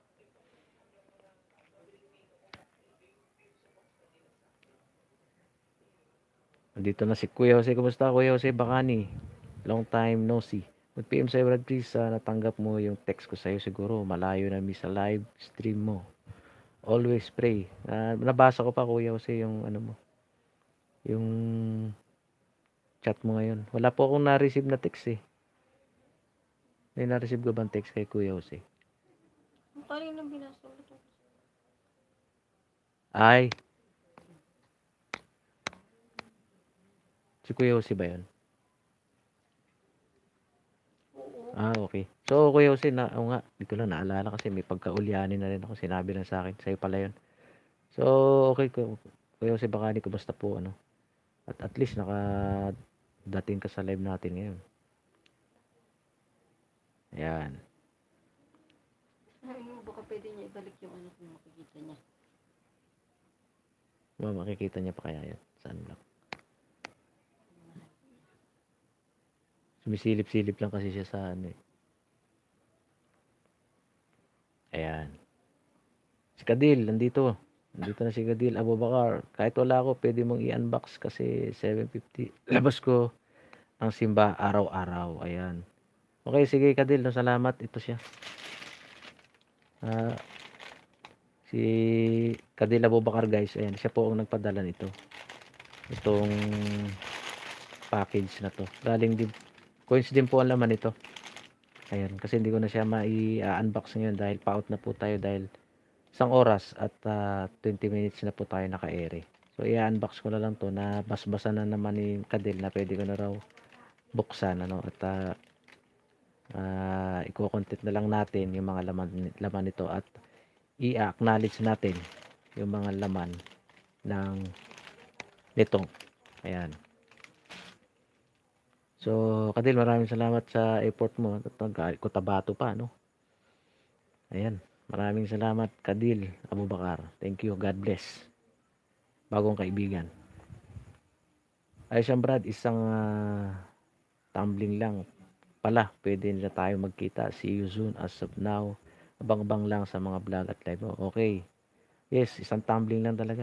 Nandito na si Kuya Jose. Kumusta Kuya Jose Bacani? Long time no see. Mag-PM sa'yo Brad please, natanggap mo yung text ko sa'yo siguro. Malayo na miss sa live stream mo. Always pray. Nabasa ko pa Kuya Jose yung ano mo. Yung chat mo ngayon. Wala po akong na-receive na text eh. May na-receive ka bang text kay Kuya Jose? Ang kanina binasa ko ito. Ay. Si Kuya Jose ba yun? Oo. Okay. So, Kuya Jose, oo nga, di ko lang naalala kasi may pagkaulyanin na rin ako. Sinabi lang sa akin. Sa'yo pala yun. So, okay. Kuya Jose Bacani, kumusta po? Ano? At least nakadating ka sa live natin ngayon. Ayan. Sabi mo, baka pwede niya ibalik yung ano kung makikita niya. Makikita niya pa kaya yan. Saan lang. Sumisilip-silip lang kasi siya sa ano eh. Ayan. Si Kadil, nandito. Nandito na si Kadil Abubakar. Kahit wala ako, pwede mong i-unbox kasi 750. Labas ko ang simba araw-araw. Ayan. Okay, sige Kadil. No, salamat. Ito siya. Si Kadil Abubakar guys. Ayan. Siya po ang nagpadala nito. Itong package na to. Galing din. Coins din po ang laman ito. Ayan. Kasi hindi ko na siya mai-unbox ngayon dahil pa-out na po tayo dahil 1 oras at 20 minutes na po tayo naka-ere. So, i-unbox ko na lang to na basbasa na naman ni Kadil na pwede ko na raw buksan. Ano? At i-content na lang natin yung mga laman nito at i-acknowledge natin yung mga laman ng nito. Ayan. So, Kadil, maraming salamat sa effort mo. Cotabato pa, no? Ayan. Maraming salamat, Kadil Abubakar. Thank you. God bless. Bagong kaibigan. Ay, siyang Brad, isang tumbling lang pala. Pwede na tayo magkita. See you soon. As of now, abang-abang lang sa mga vlog at live mo. Okay. Yes, isang tumbling lang talaga.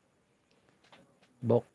Bok.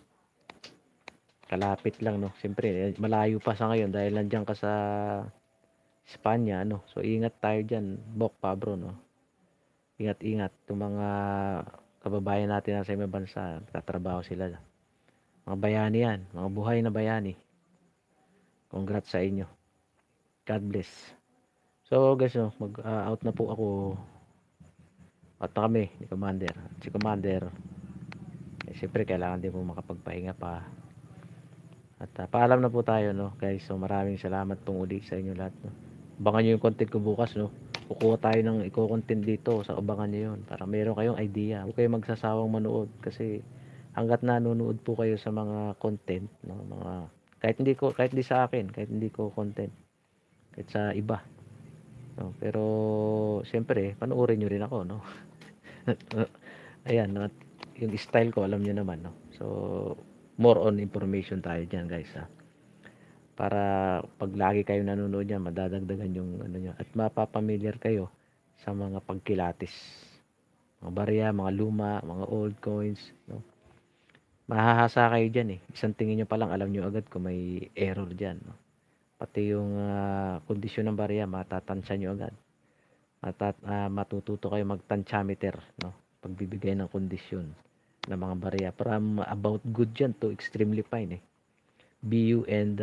Kalapit lang, no? Siyempre, malayo pa sa ngayon dahil nandiyan ka sa Espanya, no? So, ingat tayo dyan. Bok, Pabro, no? Ingat-ingat. Itong mga kababayan natin na sa ibang bansa, tatrabaho sila. Mga bayani yan. Mga buhay na bayani. Congrats sa inyo. God bless. So, guys, no? Mag-out na po ako. Out na kami ni Commander. Si Commander, siyempre, kailangan din po makapagpahinga pa. At paalam na po tayo, no, guys. So, maraming salamat pong uli sa inyo lahat, no. Abangan nyo yung content ko bukas, no. Kukuha tayo ng i-content dito. So, abangan nyo yun. Para meron kayong idea. Huwag kayong magsasawang manood. Kasi, hanggat nanonood po kayo sa mga content, no, mga, kahit hindi sa akin, kahit hindi ko content, kahit sa iba. No, pero, siyempre, panoorin nyo rin ako, no. Ayan, no, yung style ko, alam nyo naman, no. So, more on information tayo dyan guys para pag lagi kayo nanonood yan madadagdagan yung ano nyo at mapapamilyar kayo sa mga pagkilatis, mga barya, mga luma, mga old coins, no? Mahahasa kayo dyan isang tingin nyo pa lang alam nyo agad kung may error dyan, no? Pati yung kondisyon ng barya matatansya nyo agad matututo kayo mag tensiometer, no? Pagbibigay ng kondisyon ng mga barya from about good yan to extremely fine BU and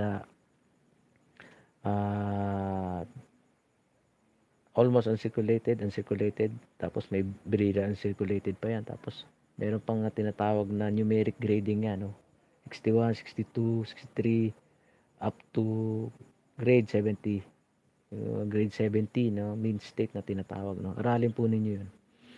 almost uncirculated, tapos may Brera uncirculated pa yan, tapos meron pang tinatawag na numeric grading yan, no? 61, 62, 63 up to grade 70, grade 70, no? Mean state na tinatawag, no? Aralin po ninyo yun.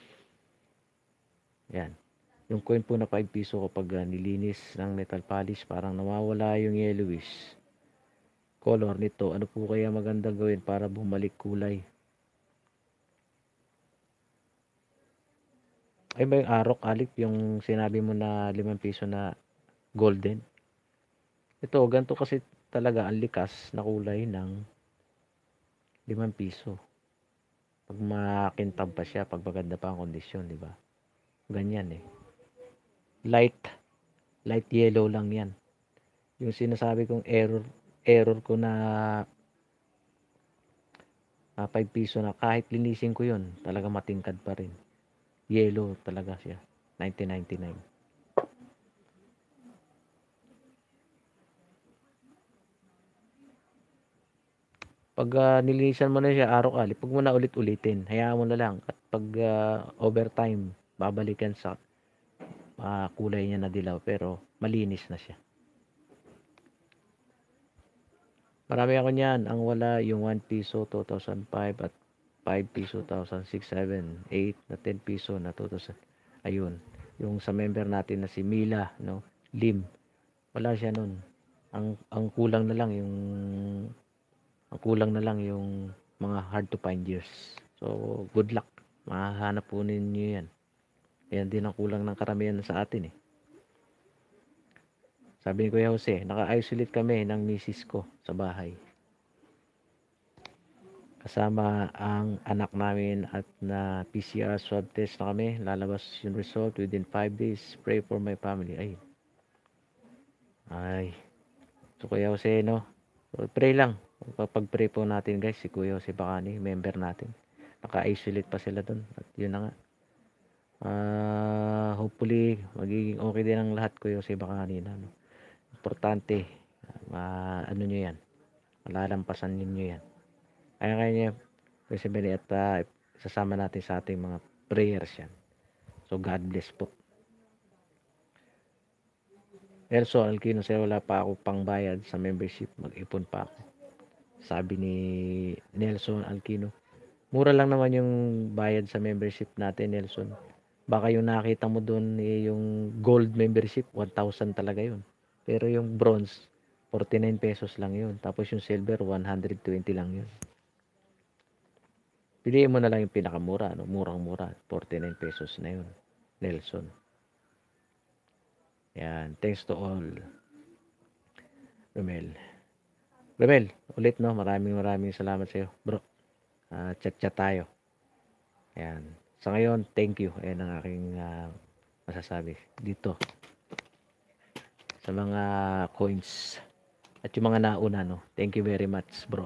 Yan. Yung coin po na 5 piso kapag nilinis ng metal polish, parang nawawala yung yellowish color nito. Ano po kaya magandang gawin para bumalik kulay? Ay ba yung arok, Alip, yung sinabi mo na 5 piso na golden? Ito, ganito kasi talaga ang likas na kulay ng 5 piso. Pag makintab pa siya, pag maganda pa ang kondisyon, di ba? Ganyan eh. Light yellow lang yan. Yung sinasabi kong error ko na 5 piso na kahit linisin ko yun, talaga matingkad pa rin. Yellow talaga siya. 1999. Pag nilinisan mo na siya araw-ali, pag mo na ulit-ulitin, hayaan mo na lang. At pag overtime, babalikan sa kulay niya na dilaw, pero malinis na siya. Marami ako niyan. Ang wala yung 1 piso 2005 at 5 piso 2006, 7, 8 na 10 piso na 2000. Ayun. Yung sa member natin na si Mila, no? Lim. Wala siya nun. Ang kulang na lang yung mga hard to find years. So, good luck. Mahahanap po ninyo yan. Yan din ang kulang ng karamihan sa atin eh. Sabi ni Kuya Jose, naka-isolate kami ng misis ko sa bahay. Kasama ang anak namin at na PCR swab test na kami. Lalabas yung result within 5 days. Pray for my family. Ay. So Kuya Jose, no? So, pray lang. Pag-pray po natin guys, si Kuya Jose Bacani, member natin. Naka-isolate pa sila dun. At yun na nga. Hopefully, magiging okay din ang lahat, Kuya Jose Bacani. No? Importante, ano nyo yan. Malalampasan ninyo yan. Kaya Kuya Beni, at sasama natin sa ating mga prayers yan. So, God bless po. Nelson Alquino, sir, wala pa ako pang bayad sa membership. Mag-ipon pa ako. Sabi ni Nelson Alquino. Mura lang naman yung bayad sa membership natin, Nelson. Baka yung nakita mo doon yung gold membership, 1,000 talaga yun. Pero yung bronze, 49 pesos lang yun. Tapos yung silver, 120 lang yun. Piliin mo na lang yung pinakamura, no? Murang-mura, 49 pesos na yun, Nelson. Yan, thanks to all. Romel, ulit no, maraming salamat sa iyo, bro. Chat tayo. Yan. Sa ngayon, thank you. Ayan ang aking masasabi dito sa mga coins at yung mga nauna, no. Thank you very much, bro.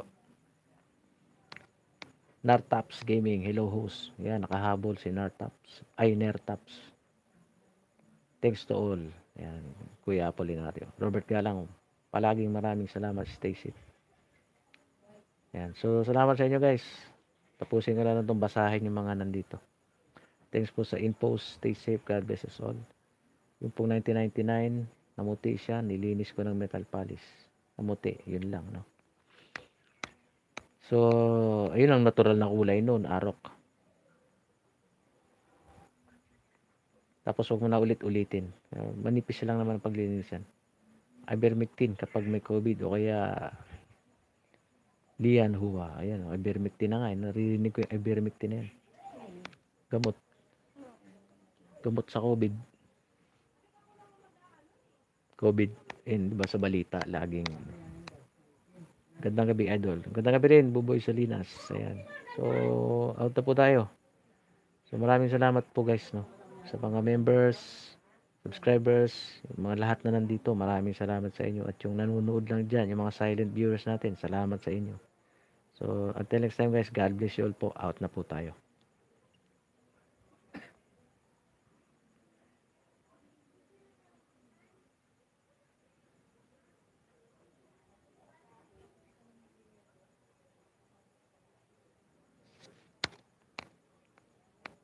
Nartaps Gaming, hello host. Yan, nakahabol si Nartaps. Nertaps. Thanks to all. Yan, Kuya Apolinario. Robert Galang, palaging maraming salamat. Stay safe. Yan. So, salamat sa inyo guys. Tapusin ko lang itong basahin yung mga nandito. Thanks po sa info. Stay safe. God bless us all. Yung pong 1999, namuti siya. Nilinis ko ng metal polish. Namuti. Yun lang, no? So, ayun ang natural na kulay noon. Arok. Tapos huwag mo na ulit-ulitin. Manipis lang naman ang paglinisan. Ivermectin kapag may COVID o kaya Lian Hua. Ayan, ivermectin na nga. Naririnig ko yung ivermectin na yan. Gamot sa COVID. Diba sa balita laging. Gandang gabi, idol. Gandang gabi rin, Buboy Salinas. Ayan. So, out na po tayo. So, maraming salamat po guys, no? Sa mga members, subscribers, yung mga lahat na nandito, maraming salamat sa inyo. At yung nanonood lang dyan, yung mga silent viewers natin, salamat sa inyo. So, until next time guys, God bless you all po. Out na po tayo.